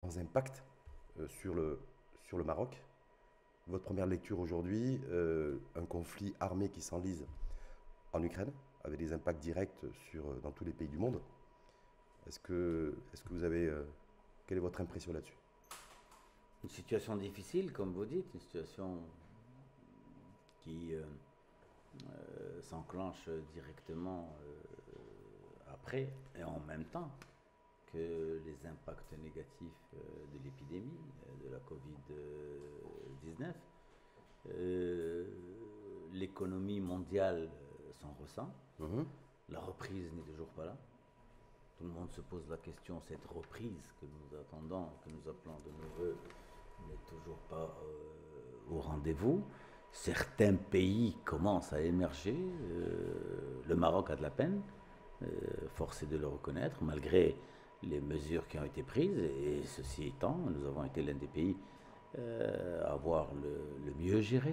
différents impacts sur le Maroc. Votre première lecture aujourd'hui, un conflit armé qui s'enlise en Ukraine, avec des impacts directs dans tous les pays du monde. Est-ce que vous avez... quelle est votre impression là-dessus? Une situation difficile, comme vous dites, une situation qui s'enclenche directement après et en même temps que les impacts négatifs de l'épidémie, de la Covid-19. L'économie mondiale s'en ressent. La reprise n'est toujours pas là. Tout le monde se pose la question, cette reprise que nous attendons, que nous appelons de nos voeux, n'est toujours pas au rendez-vous. Certains pays commencent à émerger. Le Maroc a de la peine, force est de le reconnaître, malgré les mesures qui ont été prises. Et ceci étant, nous avons été l'un des pays à avoir le mieux géré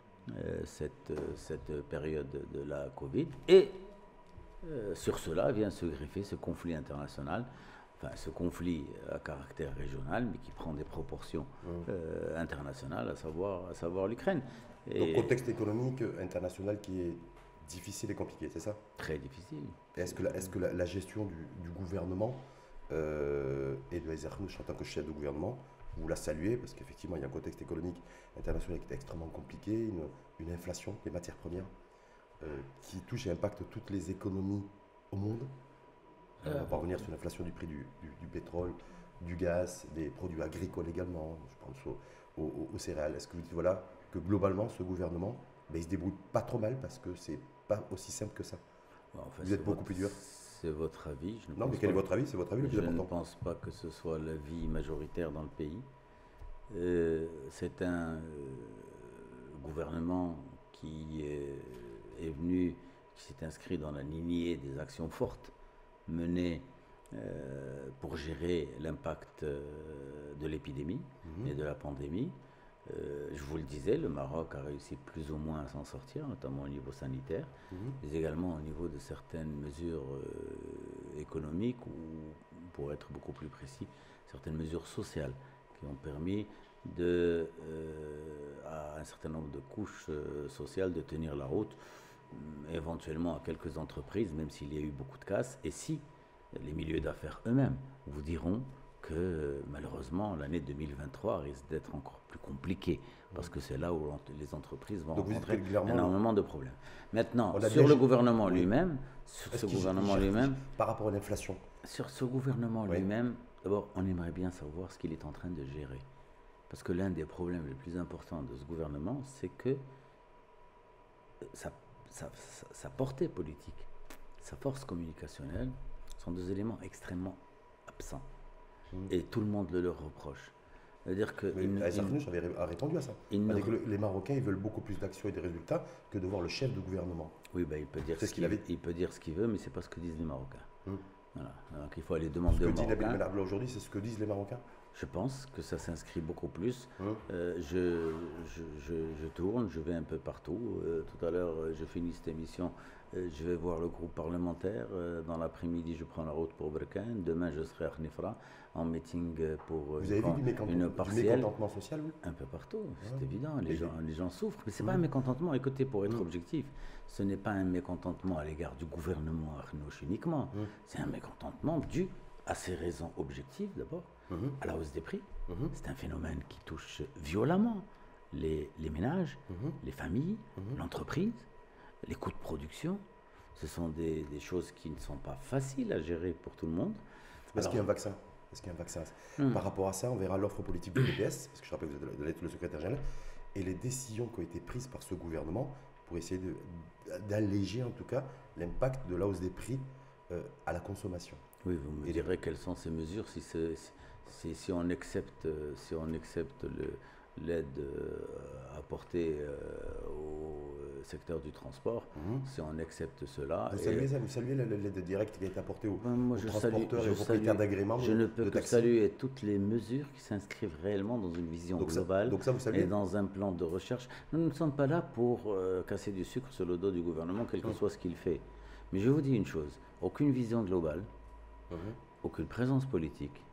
cette période de la Covid. Et sur cela vient se greffer ce conflit international, enfin ce conflit à caractère régional, mais qui prend des proportions internationales, à savoir l'Ukraine. Donc contexte économique international qui est difficile et compliqué, c'est ça? Très difficile. Est-ce que la gestion du gouvernement et de Aziz Akhannouch en tant que chef de gouvernement, vous la saluez, parce qu'effectivement il y a un contexte économique international qui est extrêmement compliqué, une inflation des matières premières qui touche et impacte toutes les économies au monde. On va pas revenir sur l'inflation du prix du pétrole, du gaz, des produits agricoles également, je pense aux céréales. Est-ce que vous dites voilà, que globalement ce gouvernement, ben, il se débrouille pas trop mal parce que c'est pas aussi simple que ça? Enfin, vous êtes beaucoup plus dur. C'est votre avis. Non, mais quel est votre avis? C'est votre avis le plus important. Je ne pense pas que ce soit l'avis majoritaire dans le pays. C'est un gouvernement qui est venu, qui s'est inscrit dans la lignée des actions fortes menées pour gérer l'impact de l'épidémie et de la pandémie. Je vous le disais, le Maroc a réussi plus ou moins à s'en sortir, notamment au niveau sanitaire, mais également au niveau de certaines mesures économiques ou, pour être beaucoup plus précis, certaines mesures sociales qui ont permis à un certain nombre de couches sociales de tenir la route, éventuellement à quelques entreprises, même s'il y a eu beaucoup de casses, et si les milieux d'affaires eux-mêmes vous diront que malheureusement l'année 2023 risque d'être encore plus compliquée, parce que c'est là où les entreprises vont rencontrer énormément de problèmes. Maintenant, sur le gouvernement lui-même, par rapport à l'inflation, sur ce gouvernement lui-même, d'abord on aimerait bien savoir ce qu'il est en train de gérer. Parce que l'un des problèmes les plus importants de ce gouvernement, c'est que sa portée politique, sa force communicationnelle sont deux éléments extrêmement absents. Et tout le monde le leur reproche. C'est-à-dire que Aziz Akhannouch a répondu à ça. Les Marocains ils veulent beaucoup plus d'actions et de résultats que de voir le chef de gouvernement. Oui, ben, il peut dire ce qu'il veut, mais c'est pas ce que disent les Marocains. Voilà. Donc il faut aller demander aux Marocains. Ce que dit Nabil Benabla aujourd'hui, c'est ce que disent les Marocains? Je pense que ça s'inscrit beaucoup plus. Je tourne, je vais un peu partout. Tout à l'heure, je finis cette émission, je vais voir le groupe parlementaire. Dans l'après-midi, je prends la route pour Berkane. Demain, je serai à Khnifra en meeting pour Vous avez vu du mécontentement social? Un peu partout, c'est évident. Les gens souffrent. Mais ce n'est pas un mécontentement. Écoutez, pour être objectif, ce n'est pas un mécontentement à l'égard du gouvernement Akhannouch uniquement. C'est un mécontentement dû à ces raisons objectives d'abord, à la hausse des prix. C'est un phénomène qui touche violemment les ménages, les familles, l'entreprise, les coûts de production. Ce sont des choses qui ne sont pas faciles à gérer pour tout le monde. Est-ce qu'il y a un vaccin? Par rapport à ça, on verra l'offre politique du PPS, parce que je rappelle que vous êtes le secrétaire général, et les décisions qui ont été prises par ce gouvernement pour essayer d'alléger en tout cas l'impact de la hausse des prix à la consommation. Oui, vous me direz quelles sont ces mesures si on accepte l'aide apportée au secteur du transport, si on accepte cela. Vous saluez l'aide directe qui a été apportée aux transporteurs et aux propriétaires d'agréments? Je ne peux que saluer toutes les mesures qui s'inscrivent réellement dans une vision globale et dans un plan de recherche. Nous ne sommes pas là pour casser du sucre sur le dos du gouvernement, quel que soit ce qu'il fait. Mais je vous dis une chose, aucune vision globale, aucune présence politique,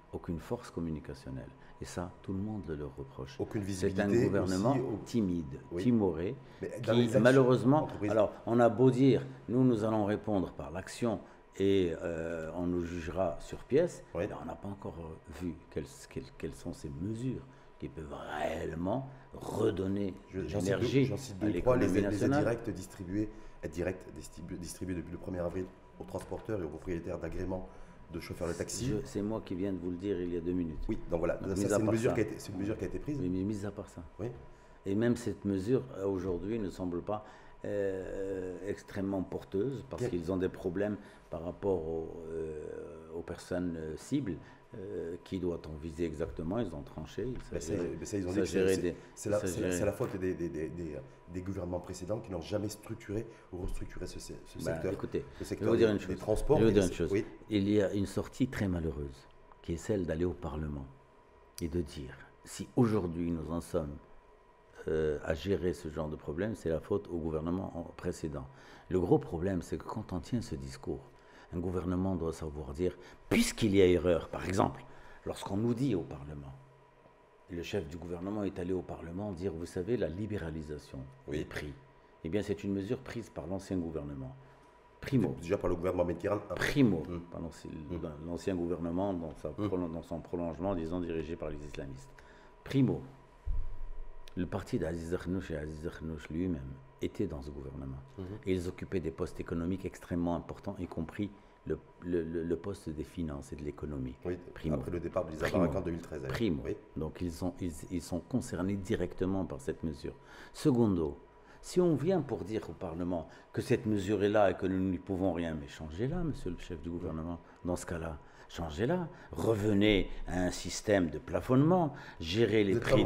aucune force communicationnelle. Et ça, tout le monde le leur reproche. Aucune C'est visibilité. un gouvernement aussi, timide, oui. timoré, Mais dans qui les actions, malheureusement... entreprises- Alors, on a beau dire, nous allons répondre par l'action et on nous jugera sur pièce, Oui. mais on n'a pas encore vu quelles sont ces mesures qui peuvent réellement redonner de l'énergie J'en cite à deux, trois, l'économie les aides nationale. directes distribuées depuis le 1er avril aux transporteurs et aux propriétaires d'agréments de chauffeurs de taxi. C'est moi qui viens de vous le dire il y a 2 minutes. Oui, donc voilà, Donc, ça, mis à c'est une part mesure ça. c'est une mesure qui a été prise. Mais mis à part ça. Oui. Et même cette mesure, aujourd'hui, ne semble pas extrêmement porteuse, parce Bien. qu'ils ont des problèmes par rapport aux personnes cibles. Qui doit-on viser exactement? Ils ont tranché. Mais ça, ils ont dit que c'est la faute des gouvernements précédents qui n'ont jamais structuré ou restructuré ce secteur. Écoutez, le je secteur vais vous dire une des chose. transports. Je vais vous dire et une chose. Oui. Il y a une sortie très malheureuse, qui est celle d'aller au Parlement et de dire, si aujourd'hui nous en sommes à gérer ce genre de problème, c'est la faute au gouvernement précédent. Le gros problème, c'est que quand on tient ce discours, un gouvernement doit savoir dire, puisqu'il y a erreur, par exemple, lorsqu'on nous dit au Parlement, et le chef du gouvernement est allé au Parlement dire, vous savez, la libéralisation des prix, eh bien c'est une mesure prise par l'ancien gouvernement. Primo. Déjà par le gouvernement Mitterrand. Primo, par l'ancien gouvernement dans son prolongement, disons, dirigé par les islamistes. Primo, le parti d'Aziz Akhnouch et Aziz Akhnouch lui-même étaient dans ce gouvernement. Et ils occupaient des postes économiques extrêmement importants, y compris le poste des finances et de l'économie. Oui, Primo. après le départ de Lisa Barak en 2013. Primo. Oui. Donc ils sont concernés directement par cette mesure. Secondo, si on vient pour dire au Parlement que cette mesure est là et que nous n'y pouvons rien, mais changez-la, monsieur le chef du gouvernement, dans ce cas-là. Changez-la, revenez à un système de plafonnement, gérez les prix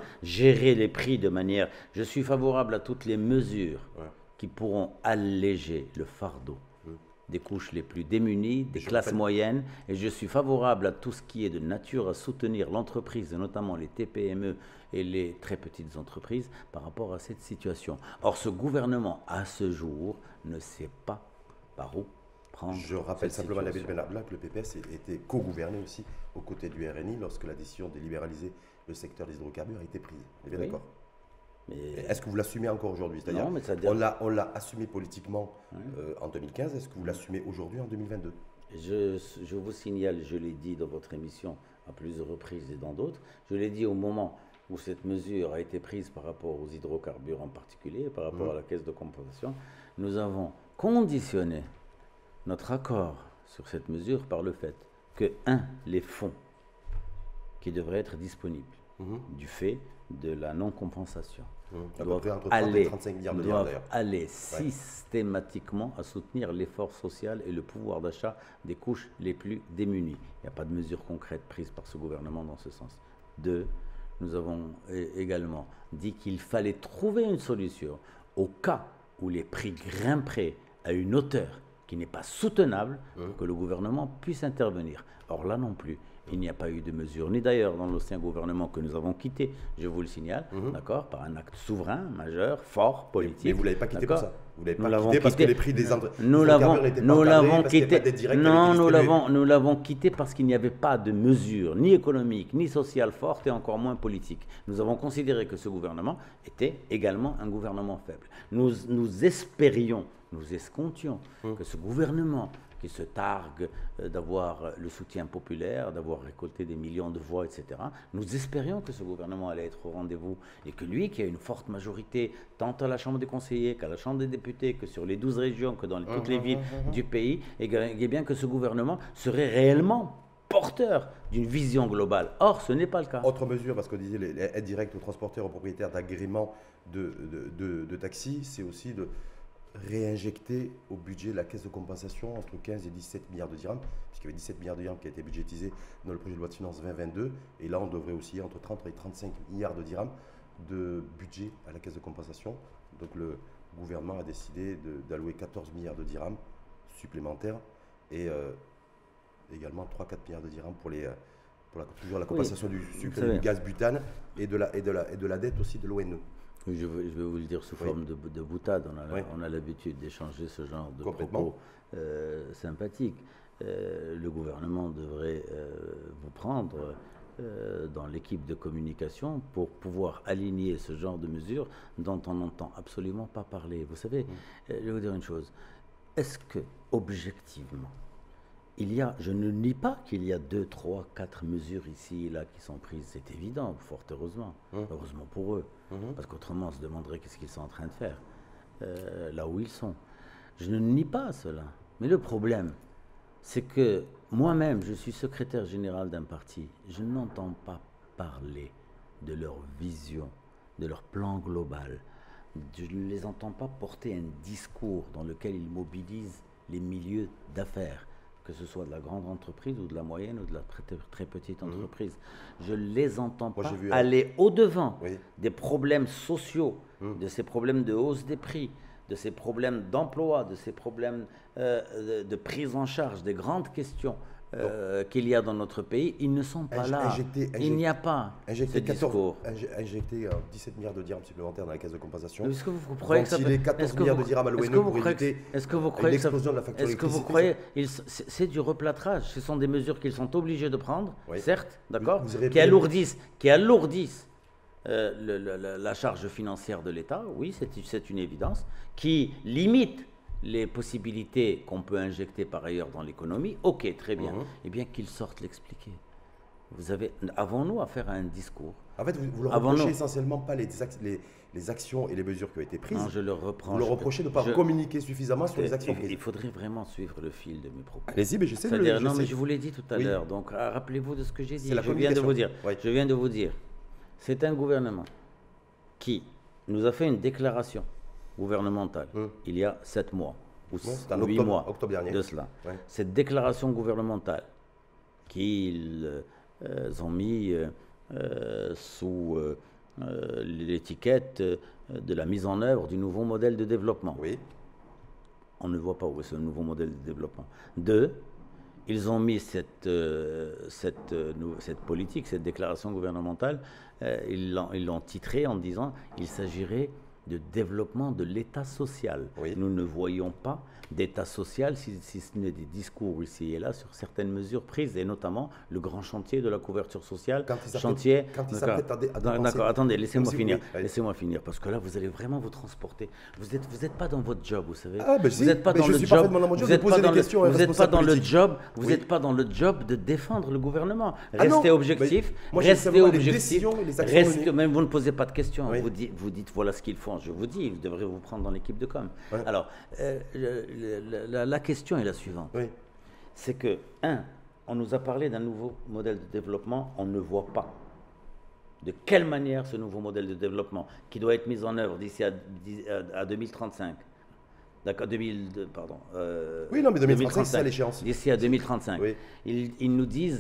de manière... Je suis favorable à toutes les mesures qui pourront alléger le fardeau des couches les plus démunies, des classes moyennes, et je suis favorable à tout ce qui est de nature à soutenir l'entreprise, et notamment les TPME et les très petites entreprises, par rapport à cette situation. Or, ce gouvernement, à ce jour, ne sait pas par où prendre. Je rappelle simplement, Nabil Benabla, que le PPS était co-gouverné aussi aux côtés du RNI lorsque la décision de libéraliser le secteur des hydrocarbures a été prise. On est bien d'accord? Mais est-ce que vous l'assumez encore aujourd'hui? C'est-à-dire, on l'a assumé politiquement en 2015. Est-ce que vous l'assumez aujourd'hui en 2022? Je vous signale, je l'ai dit dans votre émission à plusieurs reprises et dans d'autres, je l'ai dit au moment où cette mesure a été prise par rapport aux hydrocarbures en particulier, par rapport à la caisse de compensation, nous avons conditionné notre accord sur cette mesure par le fait que, les fonds qui devraient être disponibles du fait de la non-compensation doivent aller systématiquement à soutenir l'effort social et le pouvoir d'achat des couches les plus démunies. Il n'y a pas de mesure concrète prise par ce gouvernement dans ce sens. 2, nous avons également dit qu'il fallait trouver une solution au cas où les prix grimperaient à une hauteur qui n'est pas soutenable pour que le gouvernement puisse intervenir. Or là non plus, il n'y a pas eu de mesure, ni d'ailleurs dans l'ancien gouvernement que nous avons quitté, je vous le signale, d'accord, par un acte souverain, majeur, fort, politique. Mais vous ne l'avez pas quitté pour ça. Vous ne l'avez pas quitté parce que les prix des nous l'avons quitté parce qu'il n'y avait pas de mesure, ni économique, ni sociale forte, et encore moins politique. Nous avons considéré que ce gouvernement était également un gouvernement faible. Nous espérions, nous escomptions que ce gouvernement qui se targue d'avoir le soutien populaire, d'avoir récolté des millions de voix, etc. Nous espérions que ce gouvernement allait être au rendez-vous et que lui, qui a une forte majorité, tant à la Chambre des conseillers qu'à la Chambre des députés, que sur les 12 régions, que dans toutes les villes du pays, et bien que ce gouvernement serait réellement porteur d'une vision globale. Or, ce n'est pas le cas. Autre mesure, parce qu'on disait les aides directes aux transporteurs, aux propriétaires d'agréments de taxis, c'est aussi de réinjecter au budget de la caisse de compensation entre 15 et 17 milliards de dirhams, puisqu'il y avait 17 milliards de dirhams qui a été budgétisé dans le projet de loi de finances 2022, et là on devrait aussi entre 30 et 35 milliards de dirhams de budget à la caisse de compensation. Donc le gouvernement a décidé d'allouer 14 milliards de dirhams supplémentaires et également 3-4 milliards de dirhams pour toujours la compensation du sucre et du gaz butane et de la dette aussi de l'ONE. Je vais vous le dire sous forme de boutade. On a l'habitude d'échanger ce genre de propos sympathiques. le gouvernement devrait vous prendre dans l'équipe de communication pour pouvoir aligner ce genre de mesures dont on n'entend absolument pas parler. Vous savez, je vais vous dire une chose. Est-ce que, objectivement, je ne nie pas qu'il y a 2, 3, 4 mesures ici et là qui sont prises, c'est évident, fort heureusement, heureusement pour eux, parce qu'autrement on se demanderait qu'est-ce qu'ils sont en train de faire, là où ils sont. Je ne nie pas cela, mais le problème, c'est que moi-même, je suis secrétaire général d'un parti, je n'entends pas parler de leur vision, de leur plan global. Je ne les entends pas porter un discours dans lequel ils mobilisent les milieux d'affaires, que ce soit de la grande entreprise ou de la moyenne ou de la très petite entreprise. Je ne les entends pas aller au-devant des problèmes sociaux, de ces problèmes de hausse des prix, de ces problèmes d'emploi, de ces problèmes de prise en charge, des grandes questions qu'il y a dans notre pays. Ils ne sont pas là. Il n'y a pas ce discours. Injecter 17 milliards de dirhams supplémentaires dans la caisse de compensation. Est-ce que vous croyez que ça peut... 14 milliards de dirhams à l'ONU pour éviter l'explosion de la facture électrique. Est-ce que vous croyez... C'est du replâtrage. Ce sont des mesures qu'ils sont obligés de prendre, certes, d'accord, qui alourdissent la charge financière de l'État, oui, c'est une évidence, qui limite les possibilités qu'on peut injecter par ailleurs dans l'économie. Ok, très bien. Eh bien, qu'ils sortent l'expliquer. Avons-nous affaire à un discours? En fait, vous leur reprochez essentiellement pas les actions et les mesures qui ont été prises. Non, je leur reproche. Vous leur reprochez de ne pas communiquer suffisamment sur les actions prises. Il faudrait vraiment suivre le fil de mes propos. Allez-y, mais j'essaie de le... Non, mais je vous l'ai dit tout à l'heure, donc rappelez-vous de ce que j'ai dit. Je viens de vous dire. C'est un gouvernement qui nous a fait une déclaration gouvernementale il y a 7 mois ou 8 mois de cela. Cette déclaration gouvernementale qu'ils ont mis sous l'étiquette de la mise en œuvre du nouveau modèle de développement. On ne voit pas où est ce nouveau modèle de développement. 2, ils ont mis cette politique, cette déclaration gouvernementale, ils l'ont titrée en disant qu'il s'agirait de développement de l'État social. Nous ne voyons pas d'État social si ce n'est des discours ici et là sur certaines mesures prises, et notamment le grand chantier de la couverture sociale. Attendez, laissez-moi finir, parce que là, vous allez vraiment vous transporter. Vous n'êtes pas dans votre job, vous savez. Vous n'êtes pas dans le job. Vous n'êtes pas dans le job de défendre le gouvernement. Restez objectif. Restez objectif. Même vous ne posez pas de questions. Vous dites voilà ce qu'ils font. Je vous dis, vous devrez vous prendre dans l'équipe de com. Alors, la question est la suivante. C'est que, on nous a parlé d'un nouveau modèle de développement, on ne voit pas de quelle manière ce nouveau modèle de développement, qui doit être mis en œuvre d'ici à 2035, d'accord, oui, non, mais 2035, c'est à l'échéance. D'ici à 2035. Ils nous disent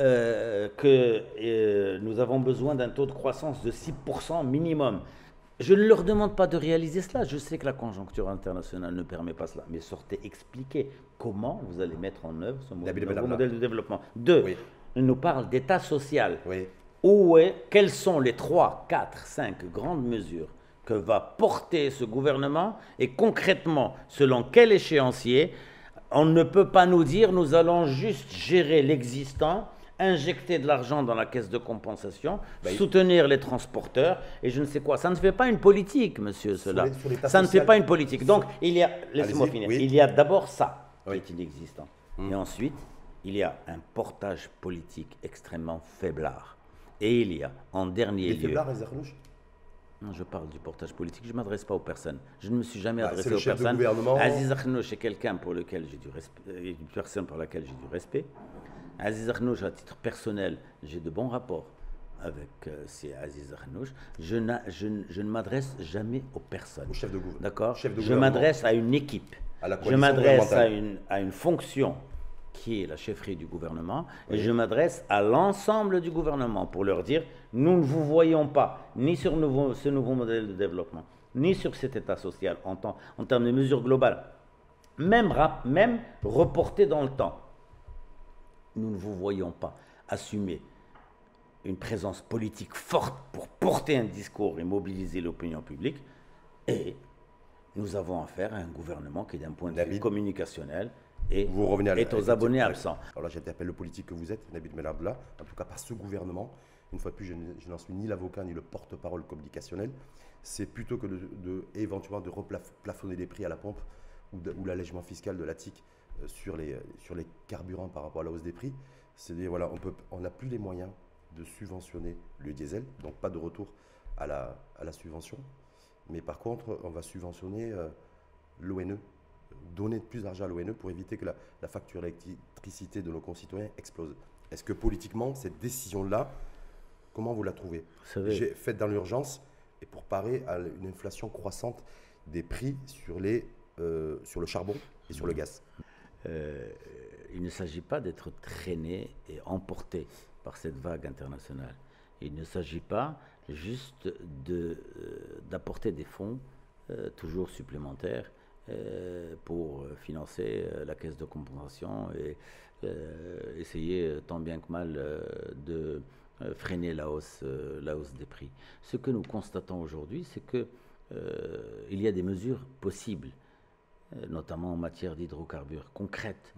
que nous avons besoin d'un taux de croissance de 6% minimum. Je ne leur demande pas de réaliser cela. Je sais que la conjoncture internationale ne permet pas cela. Mais sortez expliquer comment vous allez mettre en œuvre ce nouveau modèle de développement. 2, on nous parle d'État social. Quelles sont les 3, 4, 5 grandes mesures que va porter ce gouvernement, et concrètement, selon quel échéancier? On ne peut pas nous dire nous allons juste gérer l'existant, injecter de l'argent dans la caisse de compensation, soutenir les transporteurs et je ne sais quoi. Ça ne fait pas une politique, monsieur, cela. Ça ne fait pas une politique. Donc, laissez-moi finir. Il y a d'abord ça qui est inexistant. Et ensuite, il y a un portage politique extrêmement faiblard. Et il y a, en dernier lieu... Non, je parle du portage politique, je ne m'adresse pas aux personnes. Je ne me suis jamais adressé aux personnes. Aziz Akhnouch est quelqu'un pour lequel j'ai du respect, une personne pour laquelle j'ai du respect. Aziz Akhnouch, à titre personnel, j'ai de bons rapports avec Aziz Akhnouch. Je ne m'adresse jamais aux personnes. Au chef de gouvernement. D'accord. Je m'adresse à une équipe. Je m'adresse à une fonction qui est la chefferie du gouvernement, et je m'adresse à l'ensemble du gouvernement pour leur dire, nous ne vous voyons pas, ni sur ce nouveau modèle de développement, ni sur cet État social en termes de mesures globales, même reportées dans le temps. Nous ne vous voyons pas assumer une présence politique forte pour porter un discours et mobiliser l'opinion publique, et nous avons affaire à un gouvernement qui, d'un point de vue communicationnel, vous revenez est aux abonnés absents. Alors là, j'interpelle le politique que vous êtes, Nabil Melabla, en tout cas par ce gouvernement. Une fois de plus, je n'en suis ni l'avocat ni le porte-parole communicationnel. C'est plutôt que éventuellement de replafonner les prix à la pompe ou l'allègement fiscal de la TIC sur les carburants par rapport à la hausse des prix. C'est-à-dire, voilà, on n'a plus les moyens de subventionner le diesel, donc pas de retour à la subvention. Mais par contre, on va subventionner l'ONE, donner plus d'argent à l'ONE pour éviter que la facture d'électricité de nos concitoyens explose. Est-ce que politiquement, cette décision-là, comment vous la trouvez? J'ai fait dans l'urgence et pour parer à une inflation croissante des prix sur le charbon et sur le gaz. Il ne s'agit pas d'être traîné et emporté par cette vague internationale. Il ne s'agit pas juste d'apporter des fonds toujours supplémentaires pour financer la caisse de compensation et essayer tant bien que mal de freiner la hausse des prix. Ce que nous constatons aujourd'hui, c'est que il y a des mesures possibles, notamment en matière d'hydrocarbures concrètes.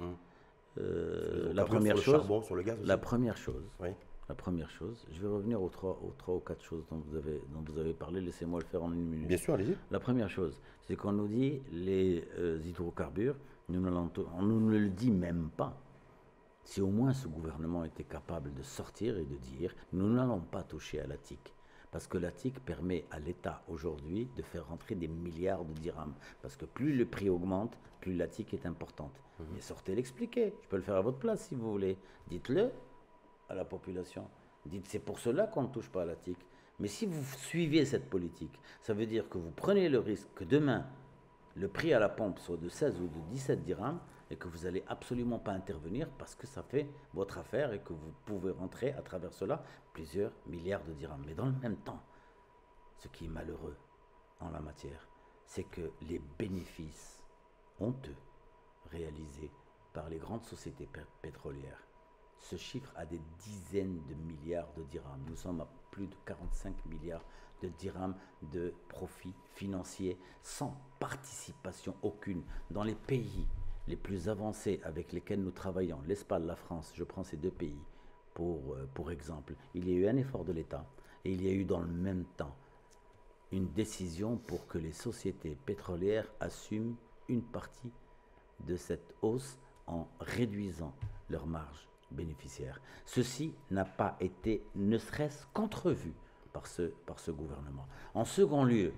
La première chose, charbon, sur le gaz aussi. La première chose, oui. La première chose, je vais revenir aux trois ou quatre choses dont vous avez parlé, laissez-moi le faire en une minute. Bien sûr, allez-y. La première chose, c'est qu'on nous dit les hydrocarbures, on ne le dit même pas. Si au moins ce gouvernement était capable de sortir et de dire nous n'allons pas toucher à la TIC. Parce que la TIC permet à l'État aujourd'hui de faire rentrer des milliards de dirhams. Parce que plus le prix augmente, plus la TIC est importante. Mais sortez l'expliquer. Je peux le faire à votre place si vous voulez. Dites-le à la population. Dites c'est pour cela qu'on ne touche pas à la TIC. Mais si vous suivez cette politique, ça veut dire que vous prenez le risque que demain, le prix à la pompe soit de 16 ou de 17 dirhams et que vous n'allez absolument pas intervenir parce que ça fait votre affaire et que vous pouvez rentrer à travers cela plusieurs milliards de dirhams. Mais dans le même temps, ce qui est malheureux en la matière, c'est que les bénéfices honteux réalisés par les grandes sociétés pétrolières se chiffrent à des dizaines de milliards de dirhams. Nous sommes à plus de 45 milliards de dirhams de profits financiers sans participation aucune dans les pays les plus avancés avec lesquels nous travaillons, l'Espagne, la France, je prends ces deux pays pour exemple. Il y a eu un effort de l'État et il y a eu dans le même temps une décision pour que les sociétés pétrolières assument une partie de cette hausse en réduisant leurs marges bénéficiaires. Ceci n'a pas été ne serait-ce qu'entrevu par ce gouvernement. En second lieu,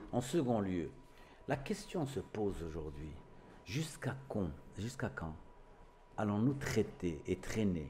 la question se pose aujourd'hui. Jusqu'à quand allons-nous traiter et traîner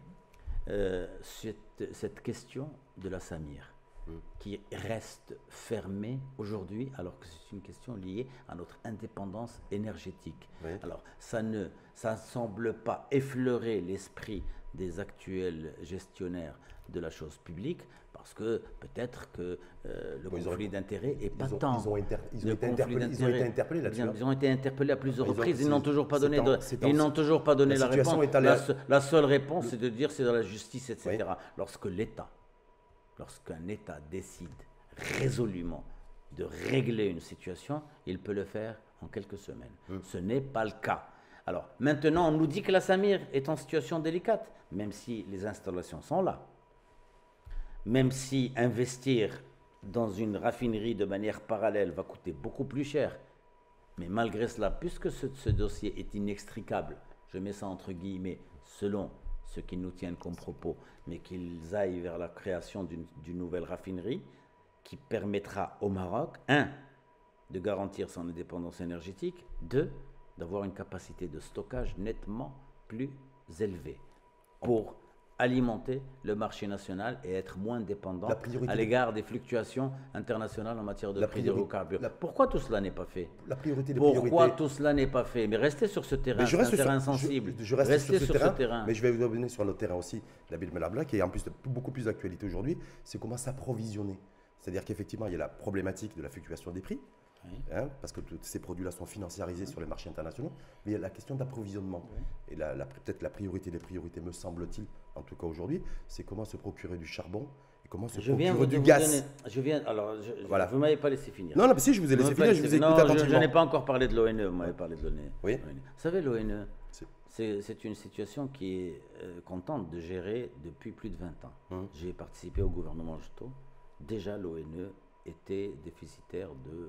cette question de la Samir qui reste fermée aujourd'hui alors que c'est une question liée à notre indépendance énergétique. Oui. Alors ça ne semble pas effleurer l'esprit des actuels gestionnaires de la chose publique parce que peut-être que le conflit d'intérêts est patent. Ils ont été interpellés là-dessus. Ils ont été interpellés à plusieurs reprises. Ils n'ont toujours pas donné la réponse. La seule réponse, c'est de dire c'est dans la justice, etc. Oui. Lorsqu'un État décide résolument de régler une situation, il peut le faire en quelques semaines. Ce n'est pas le cas. Alors, maintenant, on nous dit que la Samir est en situation délicate, même si les installations sont là. Même si investir dans une raffinerie de manière parallèle va coûter beaucoup plus cher. Mais malgré cela, puisque ce dossier est inextricable, je mets ça entre guillemets, selon ceux qui nous tiennent comme propos, mais qu'ils aillent vers la création d'une nouvelle raffinerie qui permettra au Maroc, 1, de garantir son indépendance énergétique, 2, d'avoir une capacité de stockage nettement plus élevée pour alimenter le marché national et être moins dépendant à l'égard des fluctuations internationales en matière de prix d'hydrocarbures. Pourquoi tout cela n'est pas fait? Pourquoi tout cela n'est pas fait? Mais restez sur ce terrain, c'est un terrain sensible. Restez sur ce terrain. Mais je vais vous revenir sur un autre terrain aussi, Nabil Melabla, qui est en plus beaucoup plus d'actualité aujourd'hui, c'est comment s'approvisionner. C'est-à-dire qu'effectivement, il y a la problématique de la fluctuation des prix, parce que tous ces produits-là sont financiarisés sur les marchés internationaux, mais il y a la question d'approvisionnement. Et peut-être la priorité des priorités, me semble-t-il, en tout cas aujourd'hui, c'est comment se procurer du charbon et comment se procurer du gaz. Voilà. Vous ne m'avez pas laissé finir. Non, mais si, je vous ai laissé finir, je vous ai écouté attentivement. Je n'ai pas encore parlé de l'ONE, vous m'avez parlé de l'ONE. Oui. Vous savez, l'ONE, C'est une situation qui est qu'on tente de gérer depuis plus de 20 ans. J'ai participé au gouvernement Juto. Déjà, l'ONE était déficitaire de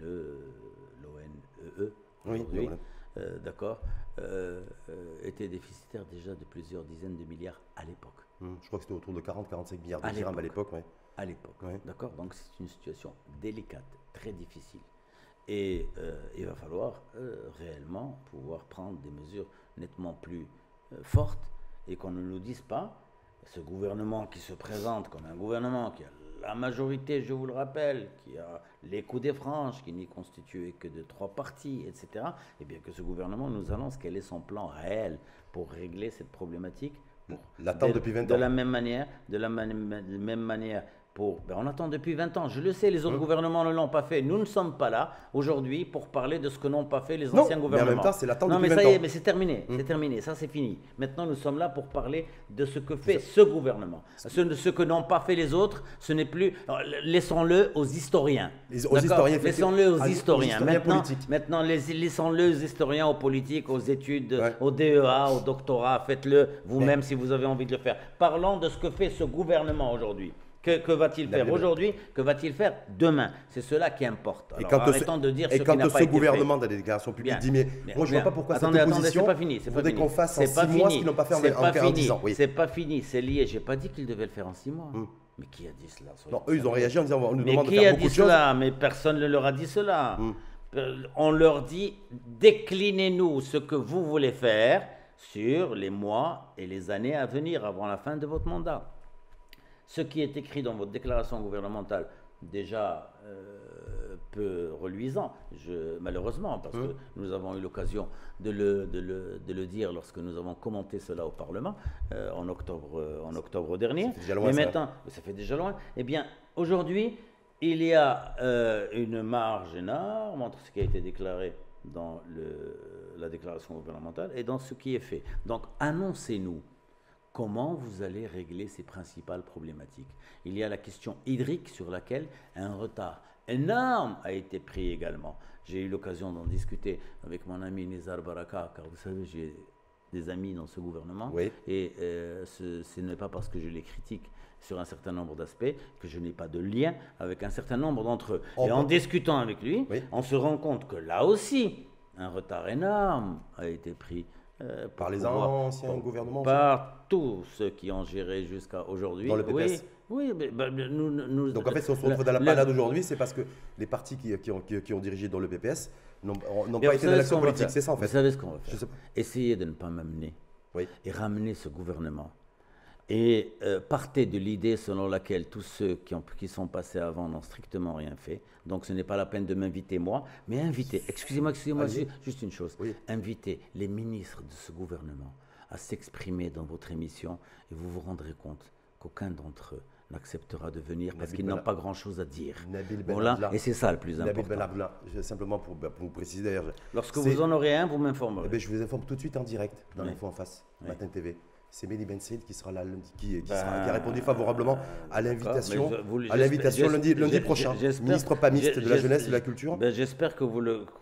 l'ONEE aujourd'hui, d'accord, était déficitaire déjà de plusieurs dizaines de milliards à l'époque. Je crois que c'était autour de 40-45 milliards de dirhams à l'époque. À l'époque, d'accord. Donc c'est une situation délicate, très difficile. Et il va falloir réellement pouvoir prendre des mesures nettement plus fortes et qu'on ne nous dise pas, ce gouvernement qui se présente comme un gouvernement qui a la majorité, je vous le rappelle, qui a les coups des franges, qui n'est constitué que de 3 partis, etc., et bien que ce gouvernement nous annonce quel est son plan réel pour régler cette problématique. L'attend depuis 20 ans. De la même manière, on attend depuis 20 ans, je le sais, les autres gouvernements ne l'ont pas fait. Nous ne sommes pas là aujourd'hui pour parler de ce que n'ont pas fait les anciens gouvernements. Mais en même temps, c'est l'attente depuis 20 ans. Non, mais ça y est, mais c'est terminé, c'est terminé, ça c'est fini. Maintenant, nous sommes là pour parler de ce que fait ce gouvernement. Ce que n'ont pas fait les autres, ce n'est plus... Laissons-le aux historiens. Laissons-le aux historiens. Maintenant, laissons-le aux historiens, aux politiques, aux études, au DEA, au doctorat. Faites-le vous-même si vous avez envie de le faire. Parlons de ce que fait ce gouvernement aujourd'hui. Que va-t-il faire aujourd'hui? Que va-t-il faire demain? C'est cela qui importe. Alors, arrêtons de dire ce qui n'a pas été fait. Et quand ce gouvernement, dans les déclarations publiques, dit mais moi je ne vois pas pourquoi cette opposition voudrait qu'on fasse en 6 mois ce qu'ils n'ont pas fait en 10 ans. C'est pas fini, c'est lié. Je n'ai pas dit qu'ils devaient le faire en 6 mois. Mais qui a dit cela? Non, eux ils ont réagi en disant on nous demande de faire faire beaucoup de choses. Mais qui a dit cela? Mais personne ne leur a dit cela. On leur dit déclinez-nous ce que vous voulez faire sur les mois et les années à venir avant la fin de votre mandat. Ce qui est écrit dans votre déclaration gouvernementale, déjà peu reluisant, malheureusement, parce que nous avons eu l'occasion de le dire lorsque nous avons commenté cela au Parlement en octobre dernier. Mais maintenant, ça fait déjà loin. Eh bien, aujourd'hui, il y a une marge énorme entre ce qui a été déclaré dans la déclaration gouvernementale et dans ce qui est fait. Donc, annoncez-nous. Comment vous allez régler ces principales problématiques? Il y a la question hydrique sur laquelle un retard énorme a été pris également. J'ai eu l'occasion d'en discuter avec mon ami Nizar Baraka, car vous savez, j'ai des amis dans ce gouvernement, et ce n'est pas parce que je les critique sur un certain nombre d'aspects que je n'ai pas de lien avec un certain nombre d'entre eux. Et en discutant avec lui, on se rend compte que là aussi, un retard énorme a été pris par les anciens gouvernements, par tous ceux qui ont géré jusqu'à aujourd'hui. Dans le PPS. Oui, mais nous... Donc en fait, si on se retrouve dans la panade aujourd'hui, c'est parce que les partis qui ont dirigé dans le PPS n'ont pas été dans l'action politique. C'est ça en fait. Vous savez ce qu'on va faire? Essayez de ne pas m'amener et ramener ce gouvernement. Et partez de l'idée selon laquelle tous ceux qui sont passés avant n'ont strictement rien fait. Donc ce n'est pas la peine de m'inviter moi, mais invitez, excusez-moi, juste une chose, invitez les ministres de ce gouvernement à s'exprimer dans votre émission et vous vous rendrez compte qu'aucun d'entre eux n'acceptera de venir parce qu'ils n'ont pas grand-chose à dire. Voilà, et c'est ça le plus important. Nabil Ben Abdallah, simplement pour vous préciser d'ailleurs. Lorsque vous en aurez un, vous m'informerez. Je vous informe tout de suite en direct dans l'Info en face, Matin TV. C'est Mehdi Ben Saïd qui sera là lundi, qui a répondu favorablement à l'invitation lundi prochain. Ministre PAMiste de la jeunesse et de la culture. J'espère que vous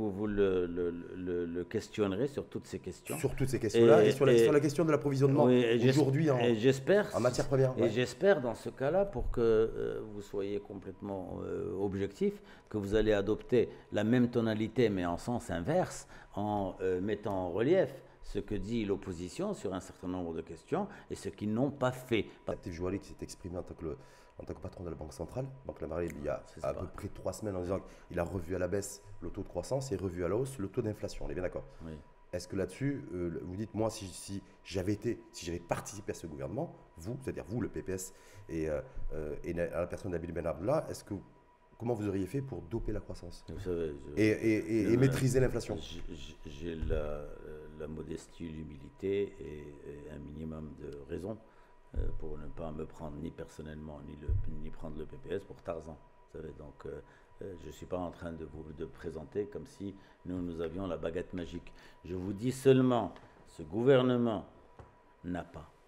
le questionnerez sur toutes ces questions. Sur toutes ces questions-là et sur la question de l'approvisionnement aujourd'hui en matière première. Et j'espère dans ce cas-là, pour que vous soyez complètement objectif, que vous allez adopter la même tonalité mais en sens inverse, en mettant en relief ce que dit l'opposition sur un certain nombre de questions et ce qu'ils n'ont pas fait. Latif Jouali qui s'est exprimé en tant que patron de la Banque centrale, Banque Lamarée, il y a à peu près 3 semaines en disant qu'il a revu à la baisse le taux de croissance et revu à la hausse le taux d'inflation. On est bien d'accord? Oui. Est-ce que là-dessus, vous dites, moi, si j'avais participé à ce gouvernement, c'est-à-dire vous, le PPS, et à la personne d'Nabil Ben Abdallah, comment vous auriez fait pour doper la croissance et maîtriser l'inflation? J'ai la modestie, l'humilité et un minimum de raison pour ne pas me prendre ni personnellement ni prendre le PPS pour Tarzan. Vous savez, donc je ne suis pas en train de vous présenter comme si nous avions la baguette magique. Je vous dis seulement, ce gouvernement n'est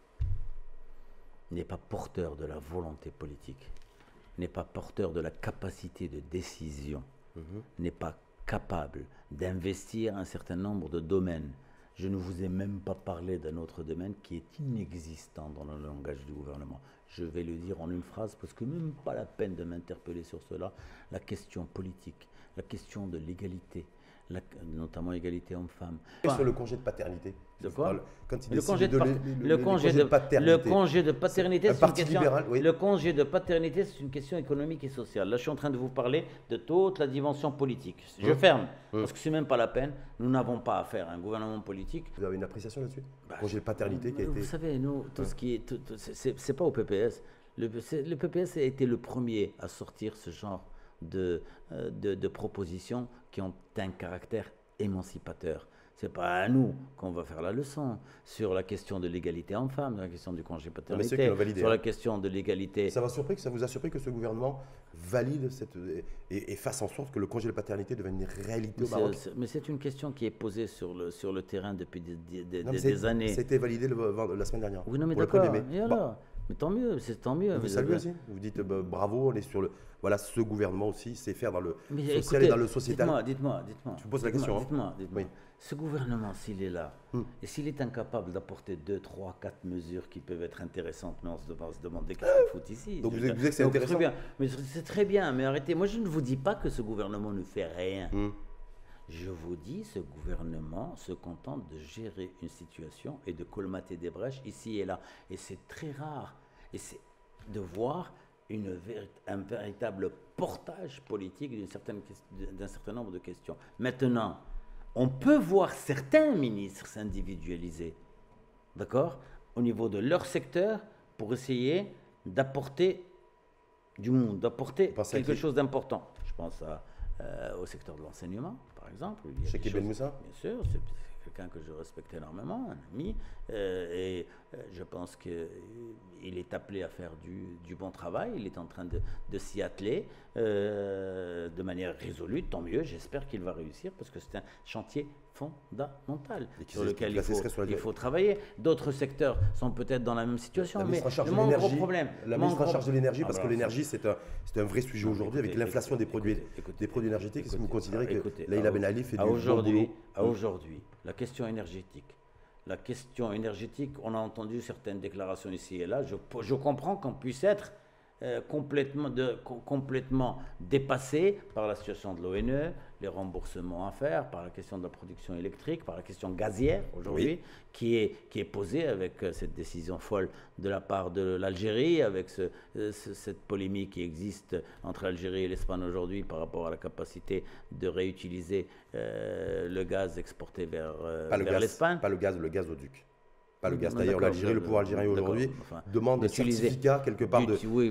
pas porteur de la volonté politique, n'est pas porteur de la capacité de décision, n'est pas capable d'investir un certain nombre de domaines Je ne vous ai même pas parlé d'un autre domaine qui est inexistant dans le langage du gouvernement. Je vais le dire en une phrase parce que même pas la peine de m'interpeller sur cela. La question politique, la question de l'égalité, notamment égalité homme-femme. Sur le congé de paternité. De quoi? Quand il Le congé de paternité, un parti libéral, oui. Le congé de paternité, c'est une question économique et sociale. Là, je suis en train de vous parler de toute la dimension politique. Je ferme, parce que c'est même pas la peine. Nous n'avons pas affaire à un gouvernement politique. Vous avez une appréciation là-dessus? Congé de paternité qui a été... Vous savez, nous, tout ce qui est... C'est pas au PPS. Le PPS a été le premier à sortir ce genre de propositions qui ont un caractère émancipateur. Ce n'est pas à nous qu'on va faire la leçon sur la question de l'égalité homme-femme, sur la question du congé paternité, sur la question de l'égalité. Ça vous a surpris que ce gouvernement valide et fasse en sorte que le congé de paternité devienne une réalité au Maroc? Mais c'est une question qui est posée sur le terrain depuis des années. C'était validé la semaine dernière. Oui, non, mais d'accord. Mais tant mieux, c'est tant mieux. Vous saluez aussi? Vous dites bravo, on est sur le... Voilà, ce gouvernement aussi sait faire dans le social écoutez, et dans le sociétal. Dites-moi. Je vous pose la question. Dites-moi. Oui. Ce gouvernement, s'il est là, et s'il est incapable d'apporter 2, 3, 4 mesures qui peuvent être intéressantes, mais on se demander qu'est-ce qu'il fout ici. Donc vous dites que c'est intéressant? Très bien. Mais c'est très bien, mais arrêtez. Moi, je ne vous dis pas que ce gouvernement ne fait rien. Je vous dis, ce gouvernement se contente de gérer une situation et de colmater des brèches ici et là. Et c'est très rare. Et c'est de voir un véritable portage politique d'un certain nombre de questions. Maintenant, on peut voir certains ministres s'individualiser, d'accord, au niveau de leur secteur pour essayer d'apporter du monde, d'apporter quelque chose d'important. Je pense au secteur de l'enseignement, par exemple. Cheikh Ben Moussa? Bien sûr, c'est quelqu'un que je respecte énormément, un ami, et je pense qu'il est appelé à faire du bon travail, il est en train de s'y atteler de manière résolue, tant mieux, j'espère qu'il va réussir, parce que c'est un chantier fondamental sur lequel il faut travailler. D'autres secteurs sont peut-être dans la même situation, mais mon gros problème... La ministre en charge de l'énergie, parce que l'énergie, c'est un vrai sujet aujourd'hui, avec l'inflation des produits énergétiques. Est-ce que vous considérez que Leïla Ben Ali fait du bon boulot? Aujourd'hui, la question énergétique, on a entendu certaines déclarations ici et là. Je comprends qu'on puisse être complètement dépassé par la situation de l'ONE, les remboursements à faire, par la question de la production électrique, par la question gazière aujourd'hui, qui est posée avec cette décision folle de la part de l'Algérie, avec cette polémique qui existe entre l'Algérie et l'Espagne aujourd'hui par rapport à la capacité de réutiliser le gaz exporté vers l'Espagne. Pas le gazoduc. Pas le gaz. D'ailleurs, le pouvoir algérien aujourd'hui demande un certificat quelque part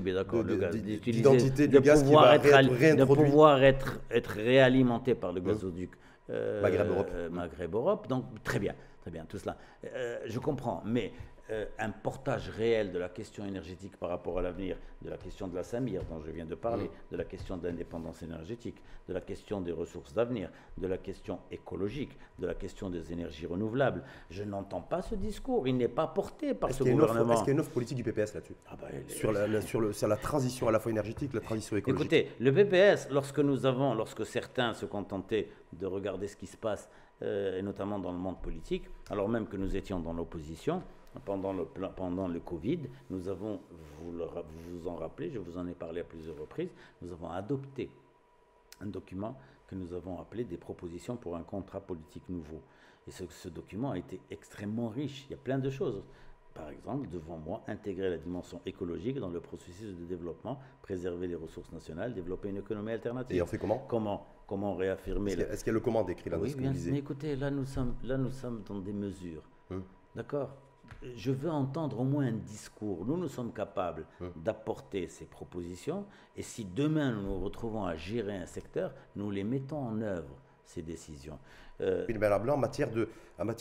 d'identité du gaz qui va être réintroduit. De pouvoir être réalimenté par le gazoduc Maghreb Europe. Donc, très bien, tout cela. Je comprends, mais un portage réel de la question énergétique par rapport à l'avenir, de la question de la Samir dont je viens de parler, de la question de l'indépendance énergétique, de la question des ressources d'avenir, de la question écologique, de la question des énergies renouvelables. Je n'entends pas ce discours, il n'est pas porté par ce gouvernement. Est-ce qu'il y a une offre politique du PPS là-dessus? Sur la transition à la fois énergétique, la transition écologique? Écoutez, le PPS, lorsque certains se contentaient de regarder ce qui se passe, et notamment dans le monde politique, alors même que nous étions dans l'opposition, pendant le Covid, nous avons, vous vous en rappelez, je vous en ai parlé à plusieurs reprises, nous avons adopté un document que nous avons appelé des propositions pour un contrat politique nouveau. Et ce document a été extrêmement riche. Il y a plein de choses. Par exemple, devant moi, intégrer la dimension écologique dans le processus de développement, préserver les ressources nationales, développer une économie alternative. Et on fait comment? Comment réaffirmer... Est-ce qu'il y a le comment décrit là dans ce que vous disiez? Mais écoutez, là nous sommes dans des mesures. D'accord? Je veux entendre au moins un discours. Nous sommes capables d'apporter ces propositions, et si demain nous nous retrouvons à gérer un secteur, nous les mettons en œuvre, ces décisions. En matière de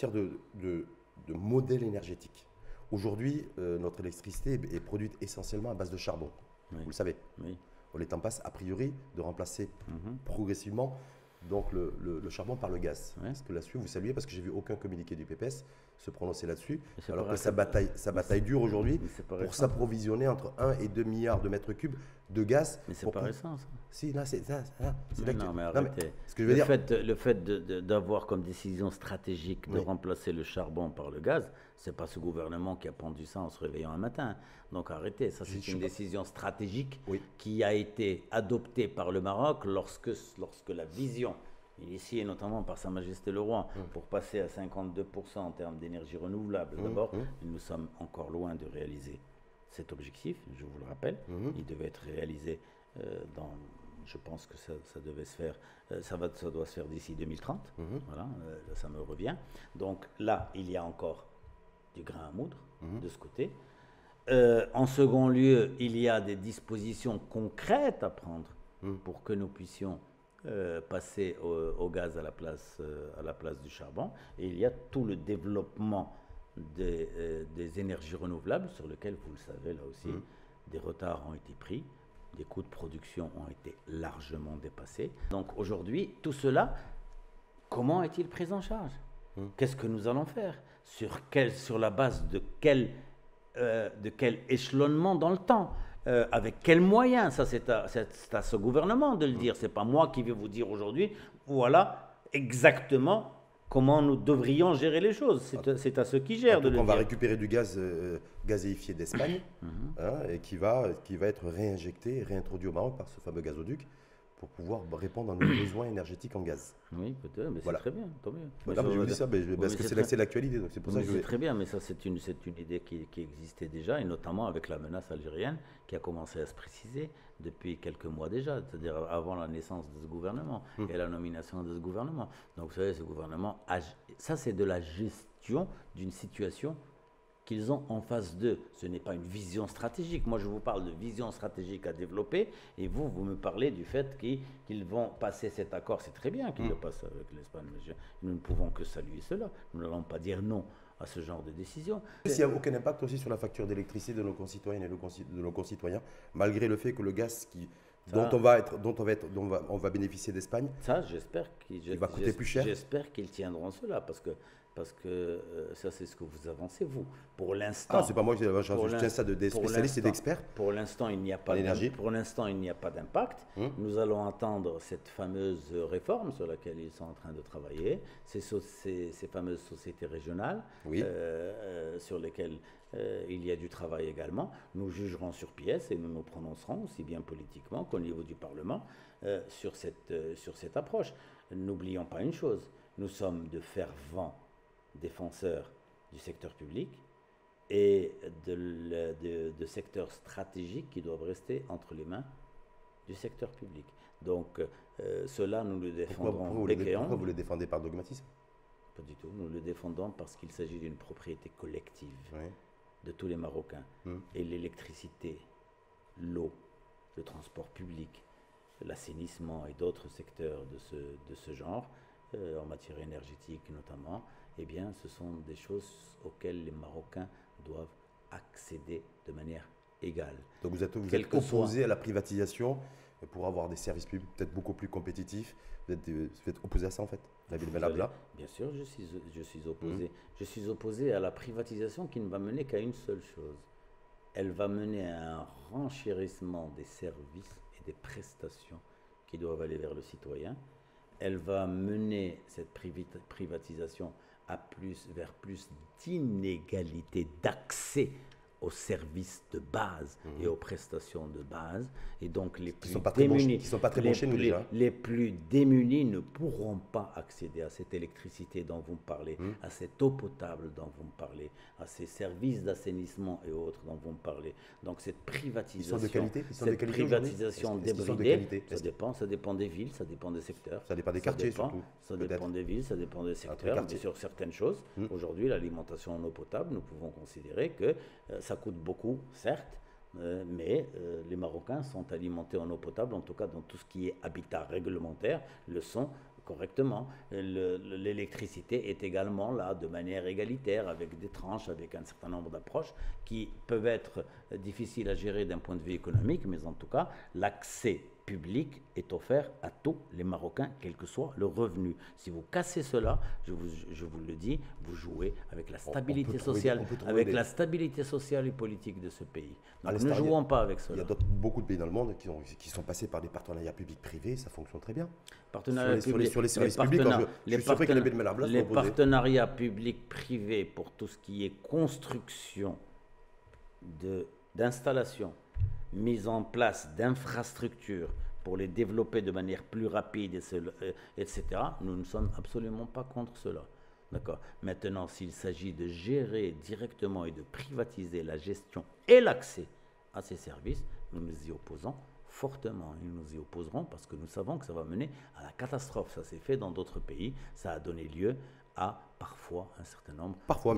modèle énergétique, aujourd'hui, notre électricité est produite essentiellement à base de charbon. Vous le savez. On est en passe, a priori, de remplacer progressivement donc le charbon par le gaz. Est-ce que là-dessus, vous saluez, parce que j'ai vu aucun communiqué du PPS se prononcer là-dessus, c'est alors pas- que sa bataille dure aujourd'hui Mais c'est pas pour récent. s'approvisionner entre 1 et 2 milliards de mètres cubes de gaz. Mais c'est pour pas pou- récent, ça. Si, là, c'est ça. C'est Mais là que- non, mais non, arrêtez. ce que je veux dire, Le fait d'avoir comme décision stratégique de Oui. remplacer le charbon par le gaz, c'est pas ce gouvernement qui a pendu ça en se réveillant un matin. Donc arrêtez, ça Je c'est sais une pas. décision stratégique Oui. qui a été adoptée par le Maroc lorsque la vision, initiée notamment par Sa Majesté le Roi, pour passer à 52% en termes d'énergie renouvelable, d'abord, nous sommes encore loin de réaliser cet objectif, je vous le rappelle. Il devait être réalisé je pense que ça devait se faire, ça doit se faire d'ici 2030. Voilà, ça me revient. Donc là, il y a encore du grain à moudre de ce côté. En second lieu, il y a des dispositions concrètes à prendre pour que nous puissions passer au gaz à la place du charbon. Et il y a tout le développement des énergies renouvelables sur lequel, vous le savez là aussi, des retards ont été pris. Les coûts de production ont été largement dépassés. Donc aujourd'hui, tout cela, comment est-il pris en charge? Qu'est-ce que nous allons faire? Sur la base de quel échelonnement dans le temps? Avec quels moyens? Ça, c'est à ce gouvernement de le dire. C'est pas moi qui vais vous dire aujourd'hui, voilà exactement comment nous devrions gérer les choses. C'est à ceux qui gèrent de le dire. on va récupérer du gaz gazéifié d'Espagne et qui va être réinjecté et réintroduit au Maroc par ce fameux gazoduc pour pouvoir répondre à nos besoins énergétiques en gaz. Oui, peut-être, mais Voilà. c'est très bien, tant mieux. Voilà, je vous dis ça parce que c'est l'actualité, donc c'est pour ça que je C'est vais... très bien, mais ça c'est une idée qui existait déjà, et notamment avec la menace algérienne qui a commencé à se préciser depuis quelques mois déjà, c'est-à-dire avant la naissance de ce gouvernement et la nomination de ce gouvernement. Donc vous savez, ce gouvernement, ça c'est de la gestion d'une situation qu'ils ont en face d'eux. Ce n'est pas une vision stratégique. Moi, je vous parle de vision stratégique à développer, et vous me parlez du fait qu'ils vont passer cet accord. C'est très bien qu'ils le passent avec l'Espagne, mais nous ne pouvons que saluer cela. Nous n'allons pas dire non à ce genre de décision. S'il n'y a aucun impact aussi sur la facture d'électricité de nos concitoyennes et de nos concitoyens, malgré le fait que le gaz dont on va bénéficier d'Espagne, ça, j'espère qu'il va coûter plus cher. J'espère qu'ils tiendront cela, parce que ça, c'est ce que vous avancez, vous. Pour l'instant... Ah, c'est pas moi qui je tiens ça des spécialistes et d'experts. Pour l'instant, il n'y a pas d'impact. Nous allons attendre cette fameuse réforme sur laquelle ils sont en train de travailler, ces fameuses sociétés régionales, Oui. sur lesquelles il y a du travail également. Nous jugerons sur pièce et nous nous prononcerons, aussi bien politiquement qu'au niveau du Parlement, sur cette approche. N'oublions pas une chose, nous sommes de fervents défenseurs du secteur public et de secteurs stratégiques qui doivent rester entre les mains du secteur public. Donc cela, nous le défendrons bec et ongles. Pourquoi vous le défendez par dogmatisme? Pas du tout. Nous le défendons parce qu'il s'agit d'une propriété collective de tous les Marocains. Et l'électricité, l'eau, le transport public, l'assainissement et d'autres secteurs de ce genre, en matière énergétique notamment, eh bien, ce sont des choses auxquelles les Marocains doivent accéder de manière égale. Donc vous êtes opposé à la privatisation pour avoir des services publics peut-être beaucoup plus compétitifs. Vous êtes opposé à ça en fait, Bien sûr, je suis opposé. Je suis opposé à la privatisation qui ne va mener qu'à une seule chose. Elle va mener à un renchérissement des services et des prestations qui doivent aller vers le citoyen. Elle va mener cette privatisation vers plus d'inégalité d'accès aux services de base et aux prestations de base, et donc les plus démunis, les plus démunis ne pourront pas accéder à cette électricité dont vous me parlez, à cette eau potable dont vous me parlez, à ces services d'assainissement et autres dont vous me parlez. Donc cette privatisation, débridée, ça dépend des villes, ça dépend des secteurs, ça dépend des quartiers surtout. Ça dépend des villes, ça dépend des secteurs, mais sur certaines choses. Aujourd'hui, l'alimentation en eau potable, nous pouvons considérer que ça coûte beaucoup, certes, mais les Marocains sont alimentés en eau potable, en tout cas dans tout ce qui est habitat réglementaire, le sont correctement. L'électricité est également là de manière égalitaire, avec des tranches, avec un certain nombre d'approches qui peuvent être difficiles à gérer d'un point de vue économique, mais en tout cas, l'accès public est offert à tous les Marocains, quel que soit le revenu. Si vous cassez cela, je vous le dis, vous jouez avec la stabilité sociale, la stabilité sociale et politique de ce pays. Donc ne jouons pas avec cela. Il y a beaucoup de pays dans le monde qui sont passés par des partenariats publics-privés, ça fonctionne très bien. Sur les services publics, je suis surpris que les partenariats publics-privés pour tout ce qui est construction d'installations, mise en place d'infrastructures pour les développer de manière plus rapide, etc., nous ne sommes absolument pas contre cela. D'accord. Maintenant, s'il s'agit de gérer directement et de privatiser la gestion et l'accès à ces services, nous nous y opposons fortement. Nous nous y opposerons parce que nous savons que ça va mener à la catastrophe. Ça s'est fait dans d'autres pays. Ça a donné lieu à parfois un certain nombre. Parfois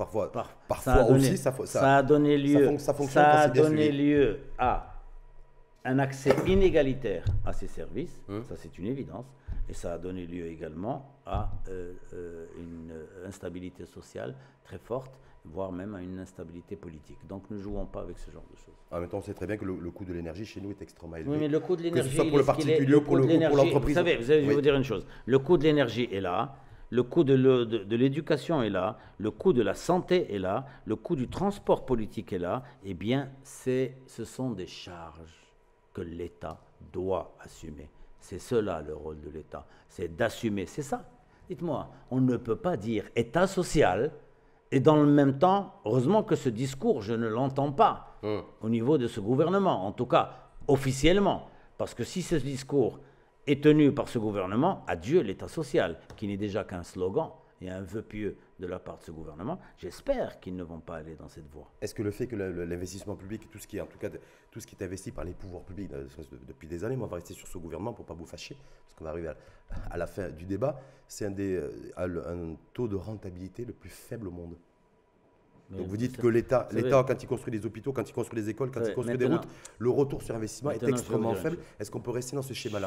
ça a donné lieu à un accès inégalitaire à ces services. Ça, c'est une évidence. Et ça a donné lieu également à une instabilité sociale très forte, voire même à une instabilité politique. Donc ne jouons pas avec ce genre de choses. En même temps, on sait très bien que le coût de l'énergie chez nous est extrêmement élevé. Oui, mais le coût de l'énergie, que ce soit pour le particulier ou pour l'entreprise. Vous savez, je vais vous dire une chose. Le coût de l'énergie est là. Le coût de l'éducation est là, le coût de la santé est là, le coût du transport politique est là. Eh bien, ce sont des charges que l'État doit assumer. C'est cela le rôle de l'État, c'est d'assumer. C'est ça. Dites-moi, on ne peut pas dire État social et dans le même temps, heureusement que ce discours, je ne l'entends pas au niveau de ce gouvernement, en tout cas officiellement. Parce que si ce discours est tenu par ce gouvernement, adieu l'État social, qui n'est déjà qu'un slogan et un vœu pieux de la part de ce gouvernement. J'espère qu'ils ne vont pas aller dans cette voie. Est-ce que le fait que l'investissement public, tout ce qui est investi par les pouvoirs publics depuis des années, on va rester sur ce gouvernement pour ne pas vous fâcher, parce qu'on va arriver à la fin du débat, c'est un taux de rentabilité le plus faible au monde. Donc vous dites que l'État, quand il construit des hôpitaux, quand il construit des écoles, quand il construit des routes, le retour sur investissement est extrêmement faible. Est-ce qu'on peut rester dans ce schéma-là?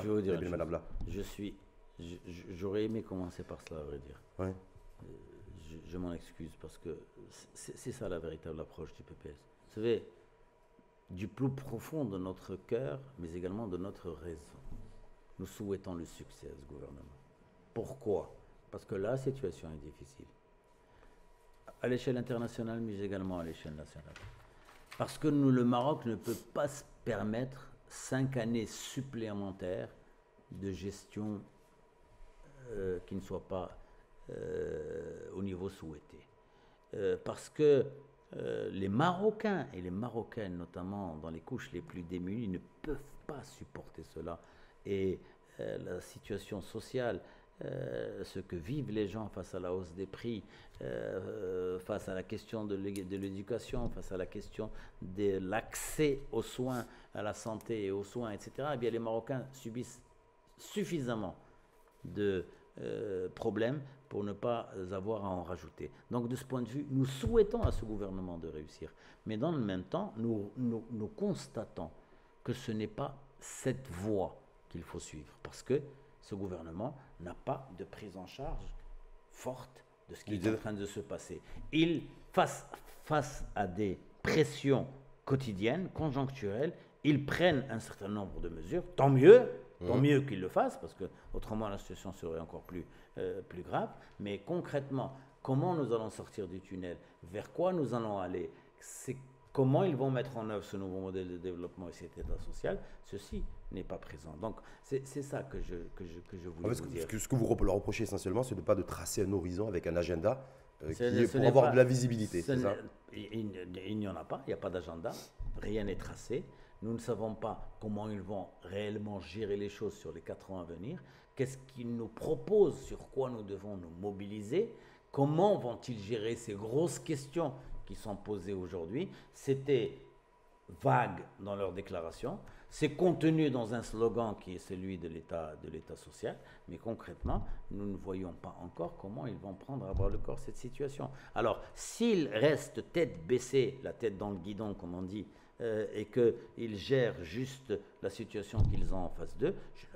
J'aurais aimé commencer par cela, à vrai dire. Ouais. Je m'en excuse parce que c'est ça la véritable approche du PPS. Vous savez, du plus profond de notre cœur, mais également de notre raison, nous souhaitons le succès à ce gouvernement. Pourquoi? Parce que la situation est difficile. À l'échelle internationale, mais également à l'échelle nationale. Parce que le Maroc ne peut pas se permettre 5 années supplémentaires de gestion qui ne soit pas au niveau souhaité. Parce que les Marocains et les Marocaines, notamment dans les couches les plus démunies, ne peuvent pas supporter cela. Et la situation sociale, ce que vivent les gens face à la hausse des prix, face à la question de l'éducation, face à la question de l'accès aux soins, à la santé et aux soins, etc., eh bien, les Marocains subissent suffisamment de problèmes pour ne pas avoir à en rajouter. Donc de ce point de vue, nous souhaitons à ce gouvernement de réussir. Mais dans le même temps, nous constatons que ce n'est pas cette voie qu'il faut suivre. Parce que ce gouvernement n'a pas de prise en charge forte de ce qui est en train de se passer. Il, face à des pressions quotidiennes, conjoncturelles, ils prennent un certain nombre de mesures, tant mieux qu'ils le fassent, parce que autrement la situation serait encore plus grave. Mais concrètement, comment nous allons sortir du tunnel? Vers quoi nous allons aller? C'est comment ils vont mettre en œuvre ce nouveau modèle de développement et cet état social? Ceci n'est pas présent. Donc c'est ça que je voulais vous dire. Ce que vous leur reprochez essentiellement, c'est de ne pas de tracer un horizon avec un agenda pour avoir de la visibilité. Il n'y en a pas, il n'y a pas d'agenda, rien n'est tracé. Nous ne savons pas comment ils vont réellement gérer les choses sur les 4 ans à venir. Qu'est-ce qu'ils nous proposent, sur quoi nous devons nous mobiliser? Comment vont-ils gérer ces grosses questions qui sont posées aujourd'hui? C'était vague dans leur déclaration. C'est contenu dans un slogan qui est celui de l'État social, mais concrètement, nous ne voyons pas encore comment ils vont prendre à bras le corps cette situation. Alors, s'ils restent tête baissée, la tête dans le guidon, comme on dit, et qu'ils gèrent juste la situation qu'ils ont en face d'eux, j'ai la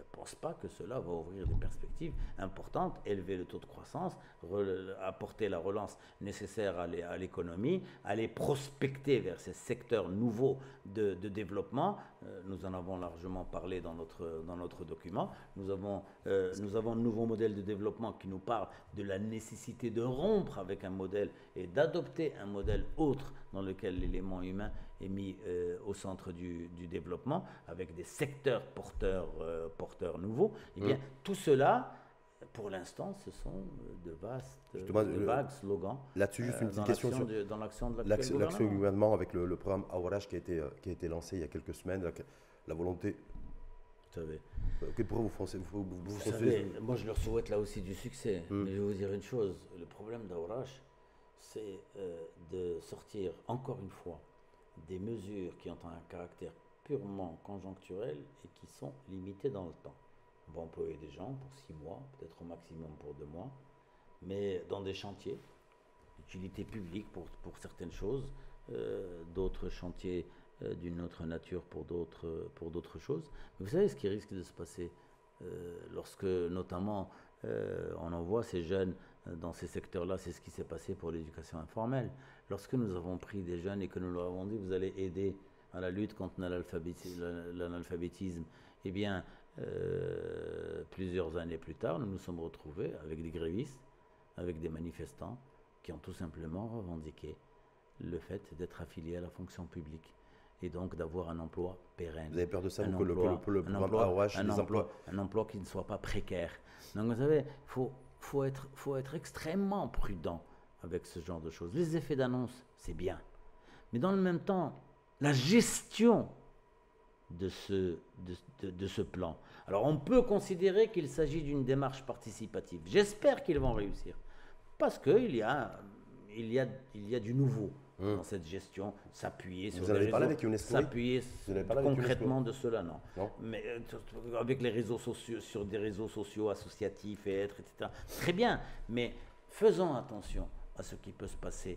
pense pas que cela va ouvrir des perspectives importantes, élever le taux de croissance, apporter la relance nécessaire à l'économie, aller prospecter vers ces secteurs nouveaux de développement. Nous en avons largement parlé dans notre document. Nous avons un nouveau modèle de développement qui nous parle de la nécessité de rompre avec un modèle et d'adopter un modèle autre dans lequel l'élément humain est mis au centre du développement, avec des secteurs porteurs nouveaux. Eh bien, tout cela, pour l'instant, ce sont de vagues slogans. Là-dessus, juste une petite question dans l'action de l'action du gouvernement avec le programme Aouraj qui a été lancé il y a quelques semaines, la volonté. Vous savez, pourquoi vous savez, moi je leur souhaite là aussi du succès. Mais je vais vous dire une chose, le problème d'Aouraj, c'est de sortir encore une fois des mesures qui ont un caractère purement conjoncturel et qui sont limitées dans le temps. On va employer des gens pour 6 mois, peut-être au maximum pour 2 mois, mais dans des chantiers d'utilité publique pour certaines choses, d'autres chantiers d'une autre nature pour d'autres choses. Mais vous savez ce qui risque de se passer lorsque notamment on envoie ces jeunes dans ces secteurs-là, c'est ce qui s'est passé pour l'éducation informelle. Lorsque nous avons pris des jeunes et que nous leur avons dit vous allez aider à la lutte contre l'analphabétisme, eh bien, plusieurs années plus tard, nous nous sommes retrouvés avec des grévistes, avec des manifestants qui ont tout simplement revendiqué le fait d'être affiliés à la fonction publique et donc d'avoir un emploi pérenne. Vous avez peur de ça, un emploi qui ne soit pas précaire. Donc vous savez, faut être extrêmement prudent avec ce genre de choses. Les effets d'annonce, c'est bien. Mais dans le même temps, la gestion de ce plan. Alors on peut considérer qu'il s'agit d'une démarche participative. J'espère qu'ils vont réussir. Parce qu'il y a du nouveau dans cette gestion, s'appuyer sur les réseaux, s'appuyer concrètement de cela, non. Mais avec les réseaux sociaux, sur des réseaux sociaux associatifs, etc. Très bien, mais faisons attention à ce qui peut se passer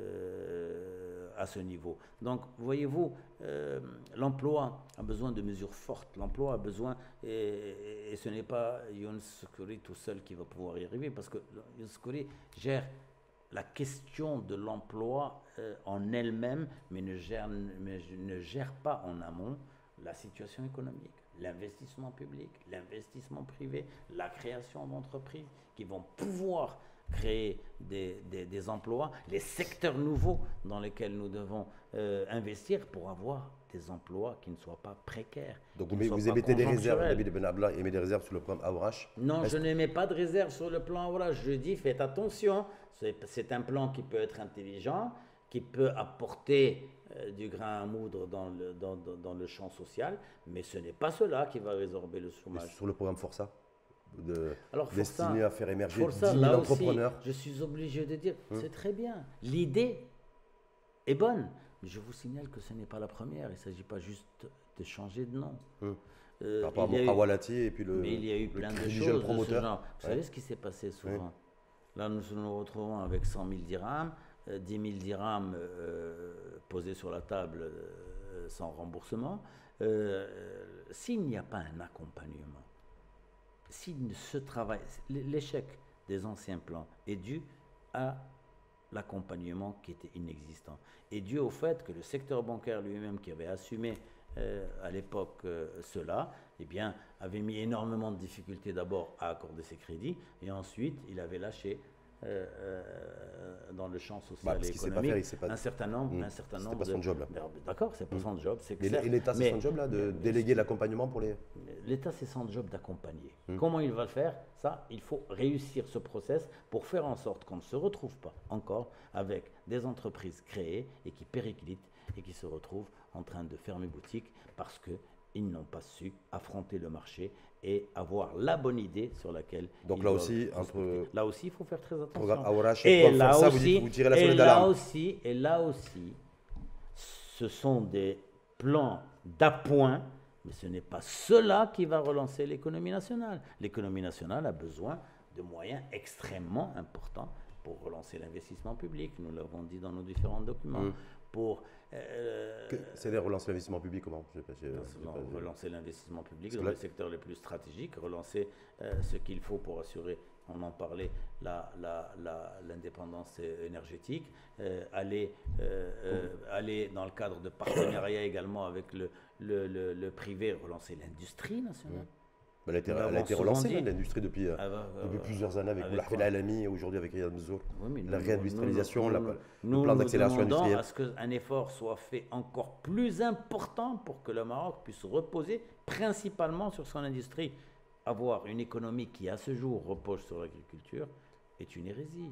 à ce niveau. Donc, voyez-vous, l'emploi a besoin de mesures fortes. L'emploi a besoin, et ce n'est pas Younes Soukhri tout seul qui va pouvoir y arriver, parce que Younes Soukhri gère la question de l'emploi en elle-même, mais ne gère pas en amont la situation économique, l'investissement public, l'investissement privé, la création d'entreprises qui vont pouvoir créer des emplois, les secteurs nouveaux dans lesquels nous devons investir pour avoir des emplois qui ne soient pas précaires. Donc vous émettez des réserves, David Ben Abdallah émet des réserves sur le plan Aouraj? Non, je n'émets pas de réserve sur le plan Aouraj. Je dis faites attention, c'est un plan qui peut être intelligent, qui peut apporter du grain à moudre dans le champ social, mais ce n'est pas cela qui va résorber le chômage. Sur le programme Força destiné à faire émerger 10 000 entrepreneurs. Aussi, je suis obligé de dire, c'est très bien. L'idée est bonne, mais je vous signale que ce n'est pas la première. Il ne s'agit pas juste de changer de nom. Par rapport à Walati et puis mais il y a eu plein de choses de ce genre. Vous savez ce qui s'est passé souvent? Là, nous nous retrouvons avec 100 000 dirhams, 10 000 dirhams posés sur la table sans remboursement. S'il n'y a pas un accompagnement, si ce travail, l'échec des anciens plans est dû à l'accompagnement qui était inexistant, est dû au fait que le secteur bancaire lui-même, qui avait assumé à l'époque cela, eh bien, avait mis énormément de difficultés d'abord à accorder ses crédits, et ensuite il avait lâché dans le champ social et économique un certain nombre c'était pas son job là. D'accord, c'est pas son job, c'est clair. Et l'État, c'est son job là, de déléguer l'accompagnement pour les... L'État, c'est son job d'accompagner. Comment il va le faire? Ça, il faut réussir ce process pour faire en sorte qu'on ne se retrouve pas encore avec des entreprises créées et qui périclitent et qui se retrouvent en train de fermer boutique parce qu'ils n'ont pas su affronter le marché et avoir la bonne idée sur laquelle... Donc là aussi, il faut faire très attention. Programme Aouraj et Força, vous tirez la sonnette d'alarme. Et là aussi, ce sont des plans d'appoint, mais ce n'est pas cela qui va relancer l'économie nationale. L'économie nationale a besoin de moyens extrêmement importants pour relancer l'investissement public, nous l'avons dit dans nos différents documents, pour... C'est-à-dire relancer l'investissement public, comment? Relancer l'investissement public dans les secteurs les plus stratégiques, relancer ce qu'il faut pour assurer, on en parlait, l'indépendance énergétique, aller dans le cadre de partenariats également avec le privé, relancer l'industrie nationale. Elle a été relancée, l'industrie, depuis plusieurs années avec Boulahfel Alami et aujourd'hui avec Riyad Mzour. La réindustrialisation, le plan d'accélération industrielle. Nous demandons à ce qu'un effort soit fait encore plus important pour que le Maroc puisse reposer principalement sur son industrie. Avoir une économie qui, à ce jour, repose sur l'agriculture est une hérésie.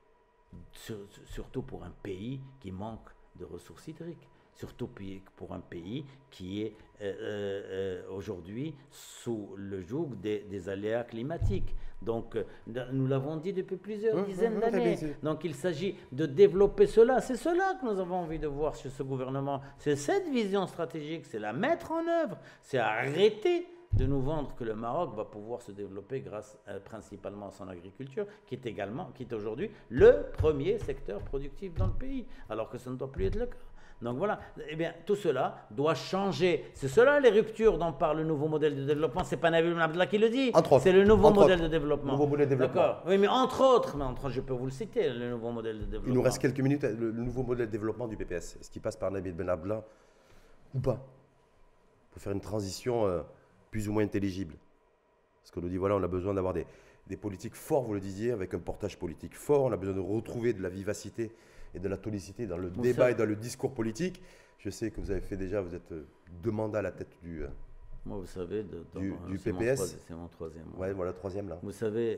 Surtout pour un pays qui manque de ressources hydriques. Surtout pour un pays qui est aujourd'hui sous le joug des aléas climatiques. Donc, nous l'avons dit depuis plusieurs dizaines d'années. Donc, il s'agit de développer cela. C'est cela que nous avons envie de voir chez ce gouvernement. C'est cette vision stratégique, c'est la mettre en œuvre. C'est arrêter de nous vendre que le Maroc va pouvoir se développer grâce principalement à son agriculture, qui est aujourd'hui le premier secteur productif dans le pays, alors que ça ne doit plus être le cas. Donc voilà, eh bien, tout cela doit changer. C'est cela les ruptures dont parle le nouveau modèle de développement. C'est pas Nabil Ben Abdallah qui le dit. C'est le nouveau modèle de développement. Nouveau modèle de développement. D'accord. Oui, mais entre autres, je peux vous le citer, le nouveau modèle de développement. Il nous reste quelques minutes. Le nouveau modèle de développement du PPS, est-ce qu'il passe par Nabil Ben Abdallah ou pas? Pour faire une transition plus ou moins intelligible. Parce qu'on nous dit, voilà, on a besoin d'avoir des politiques forts, vous le disiez, avec un portage politique fort. On a besoin de retrouver de la vivacité et de la tonicité dans le débat et dans le discours politique. Je sais que vous avez fait déjà, vous êtes 2 mandats à la tête du moi, vous savez, du PPS. C'est mon 3e. Ouais, voilà, 3e là. Vous savez,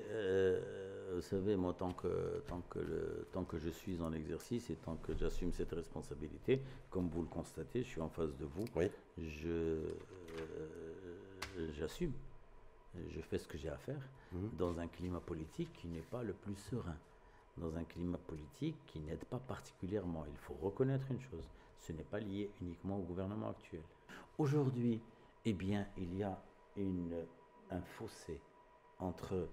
moi, tant que je suis en exercice et tant que j'assume cette responsabilité, comme vous le constatez, je suis en face de vous. Oui. J'assume. Je fais ce que j'ai à faire dans un climat politique qui n'est pas le plus serein. Dans un climat politique qui n'aide pas particulièrement. Il faut reconnaître une chose, ce n'est pas lié uniquement au gouvernement actuel. Aujourd'hui, eh bien, il y a un fossé entre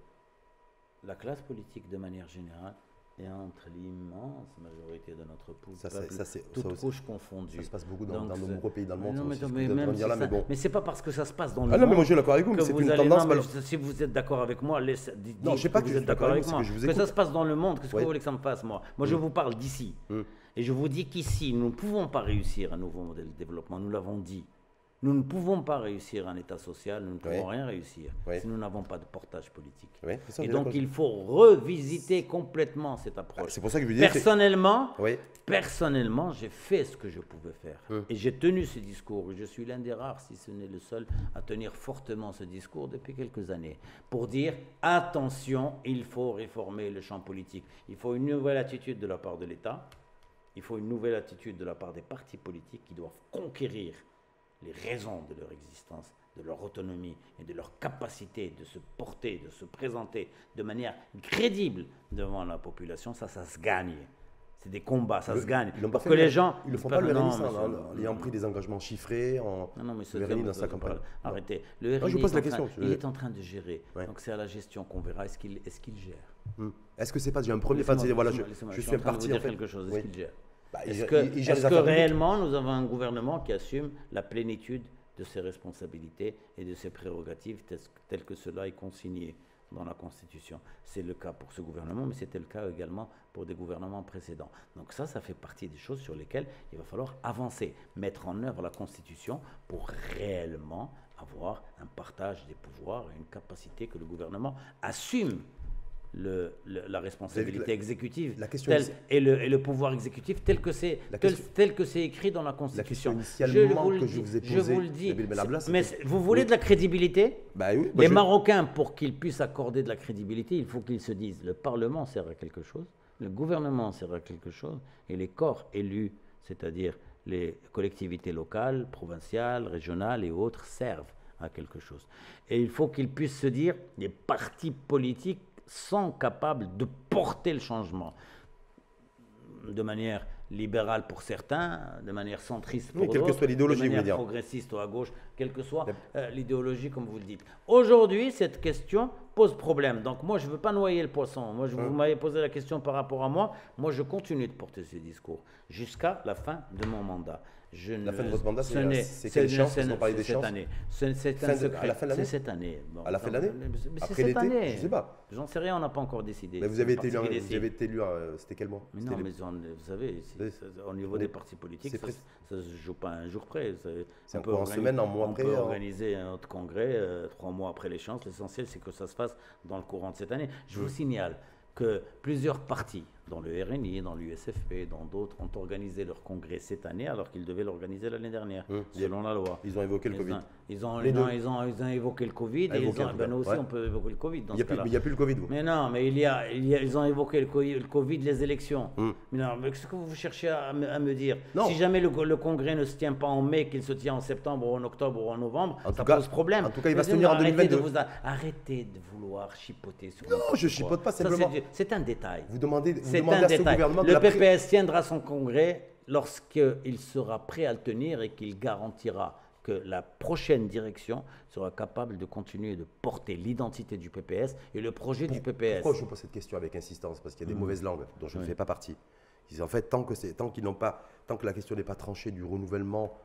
la classe politique de manière générale et entre l'immense majorité de notre peuple, toutes couches confondues. Ça se passe beaucoup dans de nombreux pays dans le monde. Mais c'est pas parce que ça se passe dans le monde. Non, mais moi je suis d'accord avec vous, mais c'est une tendance. Si vous êtes d'accord avec moi, dites non, je sais pas que vous êtes d'accord avec moi. Que ça se passe dans le monde, qu'est-ce que vous voulez que ça me fasse, moi? Moi, je vous parle d'ici. Et je vous dis qu'ici, nous ne pouvons pas réussir un nouveau modèle de développement, nous l'avons dit. Nous ne pouvons pas réussir un État social, nous ne pouvons rien réussir si nous n'avons pas de portage politique. Et donc il faut revisiter complètement cette approche. C'est pour ça que je vous dis personnellement, j'ai fait ce que je pouvais faire. Et j'ai tenu ce discours. Je suis l'un des rares, si ce n'est le seul, à tenir fortement ce discours depuis quelques années. Pour dire, attention, il faut réformer le champ politique. Il faut une nouvelle attitude de la part de l'État. Il faut une nouvelle attitude de la part des partis politiques qui doivent conquérir les raisons de leur existence, de leur autonomie et de leur capacité de se porter, de se présenter de manière crédible devant la population. Ça se gagne. C'est des combats, ça se gagne. Parce que les gens... Ils ne le font pas le RNI, en ayant pris des engagements chiffrés, le RNI dans sa campagne. Arrêtez. Le RNI il est en train de gérer. Donc c'est à la gestion qu'on verra. Est-ce qu'il gère Est-ce que c'est pas déjà un premier pas de dire, voilà, je suis parti en fait. Quelque chose. Est-ce qu'il gère? Est-ce que réellement nous avons un gouvernement qui assume la plénitude de ses responsabilités et de ses prérogatives telles que cela est consigné dans la Constitution? C'est le cas pour ce gouvernement, mais c'était le cas également pour des gouvernements précédents. Donc ça fait partie des choses sur lesquelles il va falloir avancer, mettre en œuvre la Constitution pour réellement avoir un partage des pouvoirs et une capacité que le gouvernement assume la responsabilité exécutive et le pouvoir exécutif tel que c'est écrit dans la Constitution. La question initialement que je vous ai posée, je vous le dis, mais vous voulez de la crédibilité? Les Marocains, pour qu'ils puissent accorder de la crédibilité, il faut qu'ils se disent le Parlement sert à quelque chose, le gouvernement sert à quelque chose, et les corps élus, c'est-à-dire les collectivités locales, provinciales, régionales et autres, servent à quelque chose. Et il faut qu'ils puissent se dire, les partis politiques sont capables de porter le changement de manière libérale pour certains, de manière centriste pour oui, quelle d'autres, que soit l'idéologie, de vous voulez manière dire. progressiste ou à gauche, quelle que soit l'idéologie, comme vous le dites. Aujourd'hui, cette question pose problème. Donc moi, je ne veux pas noyer le poisson. Moi, vous m'avez posé la question par rapport à moi. Moi, je continue de porter ce discours jusqu'à la fin de mon mandat. La fin de votre mandat, c'est quelle échéance? Ils ont parlé d'échéance cette année. C'est un secret. À la fin de l'année? C'est cette année. Bon, à la fin de l'année? Après l'été? Je ne sais pas. J'en sais rien, on n'a pas encore décidé. Mais vous avez été élu, c'était quel mois? Mais non, mais vous savez, au niveau des partis politiques, ça ne se joue pas un jour près. C'est encore en semaine, en mois après? On peut organiser un autre congrès 3 mois après l'échéance. L'essentiel, c'est que ça se fasse dans le courant de cette année. Je vous signale que plusieurs partis, dans le RNI, dans l'USFP, dans d'autres, ont organisé leur congrès cette année alors qu'ils devaient l'organiser l'année dernière, selon la loi. Ils ont évoqué le Covid. Ils ont évoqué le Covid. Nous aussi, on peut évoquer le Covid dans ce cas-là. Mais il n'y a plus le Covid, vous. Mais non, mais ils ont évoqué le Covid, les élections. Mais non, mais qu'est-ce que vous cherchez à me dire? Si jamais le congrès ne se tient pas en mai, qu'il se tient en septembre, ou en octobre, ou en novembre, ça pose problème. En tout cas, il va se tenir en 2022. Arrêtez de vouloir chipoter sur Non, je ne chipote pas, simplement. C'est un détail. Vous demandez à ce gouvernement le PPS tiendra son congrès lorsqu'il sera prêt à le tenir et qu'il garantira que la prochaine direction sera capable de continuer de porter l'identité du PPS et le projet du PPS. Pourquoi je vous pose cette question avec insistance? Parce qu'il y a des mauvaises langues dont je ne fais pas partie. Ils disent, en fait, tant que la question n'est pas tranchée du renouvellement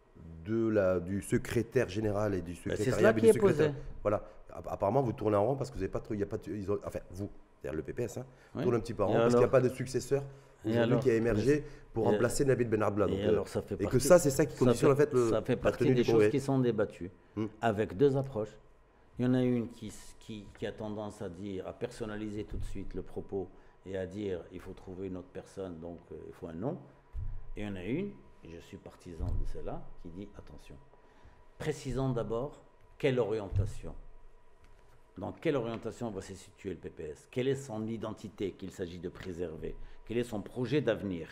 du secrétaire général et du secrétariat. C'est cela qui est posé. Voilà. Apparemment, vous tournez en rond parce que vous n'avez pas trop. Vous, c'est-à-dire le PPS, tourne un petit peu en rond parce qu'il n'y a pas de successeur aujourd'hui qui a émergé pour remplacer Nabil Benarbla. Et que ça, c'est ça qui conditionne en fait le. Ça fait partie des choses qui sont débattues avec deux approches. Il y en a une qui a tendance à personnaliser tout de suite le propos et à dire il faut trouver une autre personne, donc il faut un nom. Et il y en a une, et je suis partisan de celle-là, qui dit attention, précisons d'abord quelle orientation. Dans quelle orientation va se situer le PPS? Quelle est son identité qu'il s'agit de préserver? Quel est son projet d'avenir?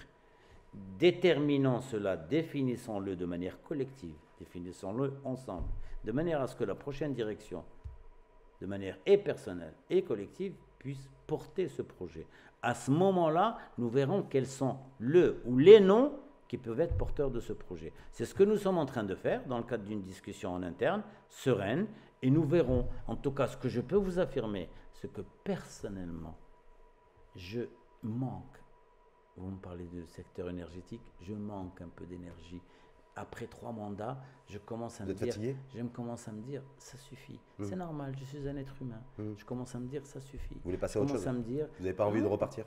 Déterminons cela, définissons-le de manière collective, définissons-le ensemble, de manière à ce que la prochaine direction, de manière et personnelle et collective, puisse porter ce projet. À ce moment-là, nous verrons quels sont le ou les noms qui peuvent être porteurs de ce projet. C'est ce que nous sommes en train de faire dans le cadre d'une discussion en interne, sereine, et nous verrons, en tout cas ce que je peux vous affirmer, c'est que personnellement, je manque, vous me parlez du secteur énergétique, je manque un peu d'énergie. Après 3 mandats, je commence à me dire, ça suffit. C'est normal, je suis un être humain. Je commence à me dire, ça suffit. Vous voulez passer à autre chose? Vous n'avez pas envie de repartir?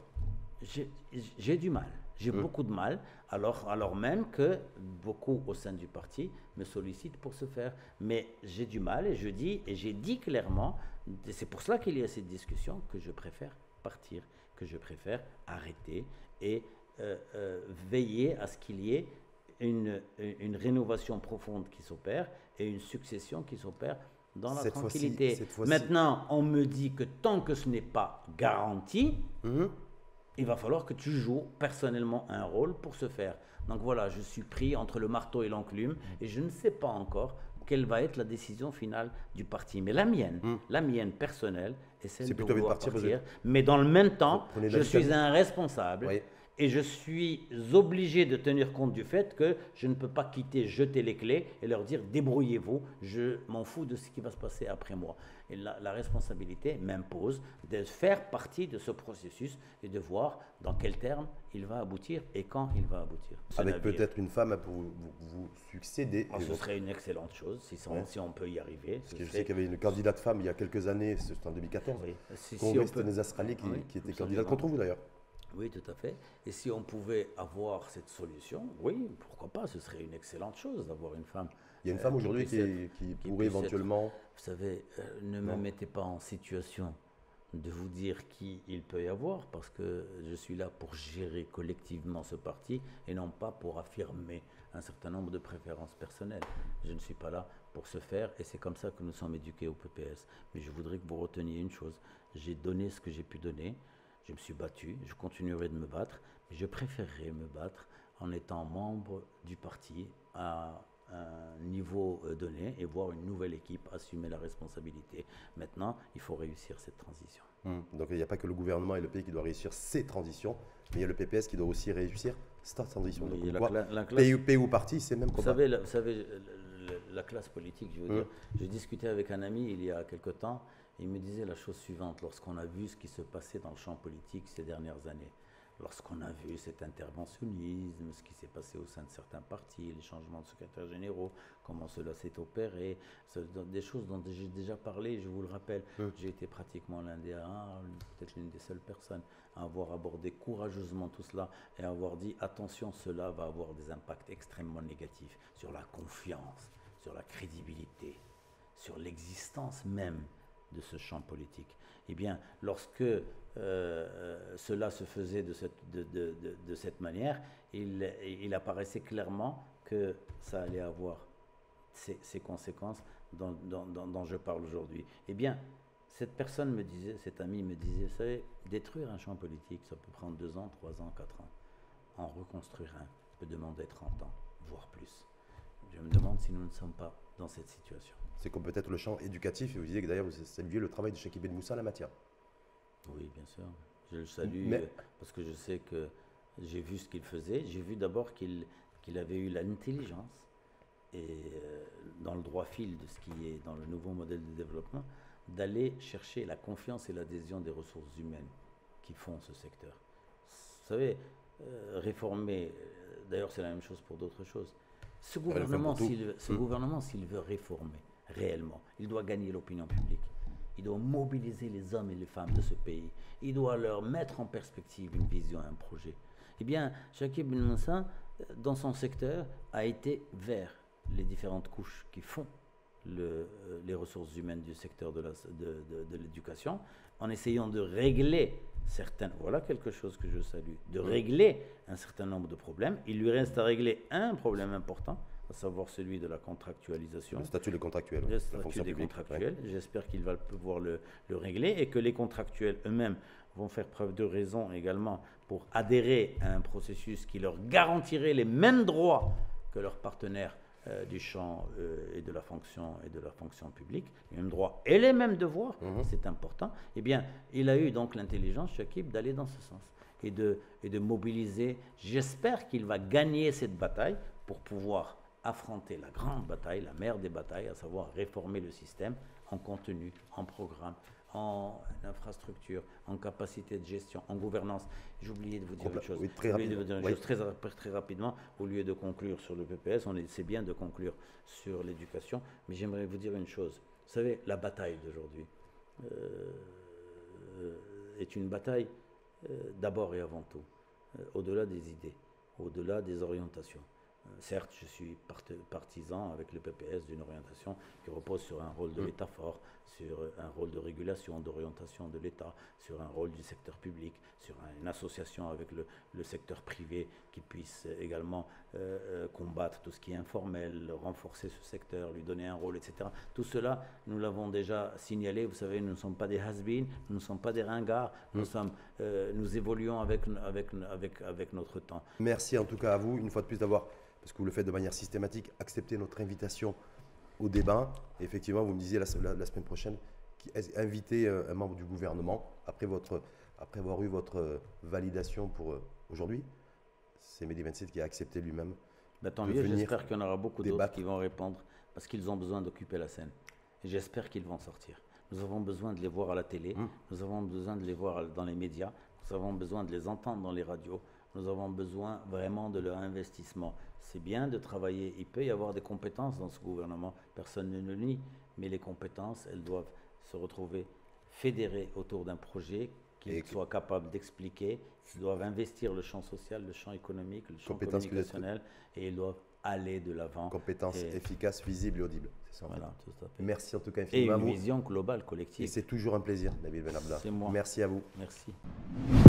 J'ai du mal. J'ai beaucoup de mal, alors même que beaucoup au sein du parti me sollicitent pour ce faire. Mais j'ai du mal et j'ai dit clairement, et c'est pour cela qu'il y a cette discussion, que je préfère partir, que je préfère arrêter et veiller à ce qu'il y ait une rénovation profonde qui s'opère et une succession qui s'opère dans la tranquillité. Maintenant, on me dit que tant que ce n'est pas garanti, il va falloir que tu joues personnellement un rôle pour ce faire. Donc voilà, je suis pris entre le marteau et l'enclume et je ne sais pas encore quelle va être la décision finale du parti. Mais la mienne personnelle, est celle de vouloir partir. Mais dans le même temps, je suis un responsable. Oui. Et je suis obligé de tenir compte du fait que je ne peux pas jeter les clés et leur dire débrouillez-vous, je m'en fous de ce qui va se passer après moi. Et la responsabilité m'impose de faire partie de ce processus et de voir dans quels termes il va aboutir et quand il va aboutir. Avec peut-être une femme pour vous succéder. Ce serait une excellente chose si on peut y arriver. Parce que je sais qu'il y avait une candidate femme il y a quelques années, c'était en 2014, Congrès Nasralli qui était candidate contre vous d'ailleurs. Oui, tout à fait. Et si on pouvait avoir cette solution, oui, pourquoi pas, ce serait une excellente chose d'avoir une femme. Il y a une femme aujourd'hui qui pourrait éventuellement... Vous savez, ne me mettez pas en situation de vous dire qui il peut y avoir, parce que je suis là pour gérer collectivement ce parti et non pas pour affirmer un certain nombre de préférences personnelles. Je ne suis pas là pour ce faire et c'est comme ça que nous sommes éduqués au PPS. Mais je voudrais que vous reteniez une chose, j'ai donné ce que j'ai pu donner. Je me suis battu, je continuerai de me battre, mais je préférerais me battre en étant membre du parti, à un niveau donné et voir une nouvelle équipe assumer la responsabilité. Maintenant, il faut réussir cette transition. Donc il n'y a pas que le gouvernement et le pays qui doivent réussir ces transitions, mais il y a le PPS qui doit aussi réussir cette transition. Oui, Donc, la classe, pays ou parti, c'est même combat. vous savez, la classe politique, je veux dire, j'ai discuté avec un ami il y a quelque temps, et il me disait la chose suivante, lorsqu'on a vu ce qui se passait dans le champ politique ces dernières années, lorsqu'on a vu cet interventionnisme, ce qui s'est passé au sein de certains partis, les changements de secrétaires généraux, comment cela s'est opéré, des choses dont j'ai déjà parlé, je vous le rappelle. J'ai été pratiquement peut-être l'une des seules personnes à avoir abordé courageusement tout cela et à avoir dit attention, cela va avoir des impacts extrêmement négatifs sur la confiance, sur la crédibilité, sur l'existence même de ce champ politique. Eh bien, lorsque cela se faisait de cette manière, il apparaissait clairement que ça allait avoir ces conséquences dont je parle aujourd'hui. Eh bien, cette personne me disait, cet ami me disait, vous savez, détruire un champ politique, ça peut prendre 2 ans, 3 ans, 4 ans. En reconstruire un, ça peut demander 30 ans, voire plus. Je me demande si nous ne sommes pas dans cette situation. C'est comme peut-être le champ éducatif, et vous disiez que d'ailleurs vous saluez le travail de Chekib Ben Moussa en la matière. Oui, bien sûr. Je le salue parce que je sais que j'ai vu ce qu'il faisait. J'ai vu d'abord qu'il avait eu l'intelligence et dans le droit fil de ce qui est dans le nouveau modèle de développement, d'aller chercher la confiance et l'adhésion des ressources humaines qui font ce secteur. Vous savez, réformer, d'ailleurs c'est la même chose pour d'autres choses. Ce gouvernement, s'il veut réformer réellement, il doit gagner l'opinion publique. Il doit mobiliser les hommes et les femmes de ce pays. Il doit leur mettre en perspective une vision, un projet. Eh bien, Chekib Ben Moussa, dans son secteur, a été vers les différentes couches qui font les ressources humaines du secteur de l'éducation, en essayant de régler voilà quelque chose que je salue, de régler un certain nombre de problèmes. Il lui reste à régler un problème important, à savoir celui de la contractualisation. Le statut des contractuels. Le statut des contractuels. Ouais. J'espère qu'il va pouvoir le régler et que les contractuels eux-mêmes vont faire preuve de raison également pour adhérer à un processus qui leur garantirait les mêmes droits que leurs partenaires du champ et de la fonction publique, les mêmes droits et les mêmes devoirs, c'est important. Eh bien, il a eu donc l'intelligence, Chekib, d'aller dans ce sens et de mobiliser. J'espère qu'il va gagner cette bataille pour pouvoir affronter la grande bataille, la mère des batailles, à savoir réformer le système en contenu, en programme, en infrastructure, en capacité de gestion, en gouvernance. J'ai oublié de vous dire une chose. Oui, très rapidement, au lieu de conclure sur le PPS, c'est bien de conclure sur l'éducation, mais j'aimerais vous dire une chose. Vous savez, la bataille d'aujourd'hui est une bataille d'abord et avant tout, au-delà des idées, au-delà des orientations. Certes, je suis partisan avec le PPS d'une orientation qui repose sur un rôle de l'État fort, sur un rôle de régulation, d'orientation de l'État, sur un rôle du secteur public, sur une association avec le secteur privé qui puisse également combattre tout ce qui est informel, renforcer ce secteur, lui donner un rôle, etc. Tout cela, nous l'avons déjà signalé. Vous savez, nous ne sommes pas des has-been, nous ne sommes pas des ringards, nous évoluons avec notre temps. Merci en tout cas à vous, une fois de plus, d'avoir, parce que vous le faites de manière systématique, accepter notre invitation au débat. Et effectivement, vous me disiez la semaine prochaine, inviter un membre du gouvernement, après avoir eu votre validation pour aujourd'hui. C'est Mehdi Ben Saïd qui a accepté lui-même. Tant mieux, j'espère qu'il y en aura beaucoup d'autres qui vont répondre, parce qu'ils ont besoin d'occuper la scène. Et j'espère qu'ils vont sortir. Nous avons besoin de les voir à la télé, nous avons besoin de les voir dans les médias, nous avons besoin de les entendre dans les radios. Nous avons besoin vraiment de leur investissement. C'est bien de travailler. Il peut y avoir des compétences dans ce gouvernement. Personne ne le nie. Mais les compétences, elles doivent se retrouver fédérées autour d'un projet qu'ils soient capables d'expliquer. Ils doivent investir le champ social, le champ économique, le champ communicationnel. Et ils doivent aller de l'avant. Compétences efficaces, visibles et audibles. C'est ça. Voilà, tout à fait. Merci en tout cas infiniment. Et une vision globale, collective. Et c'est toujours un plaisir, Nabil Ben Abda. C'est moi. Merci à vous. Merci.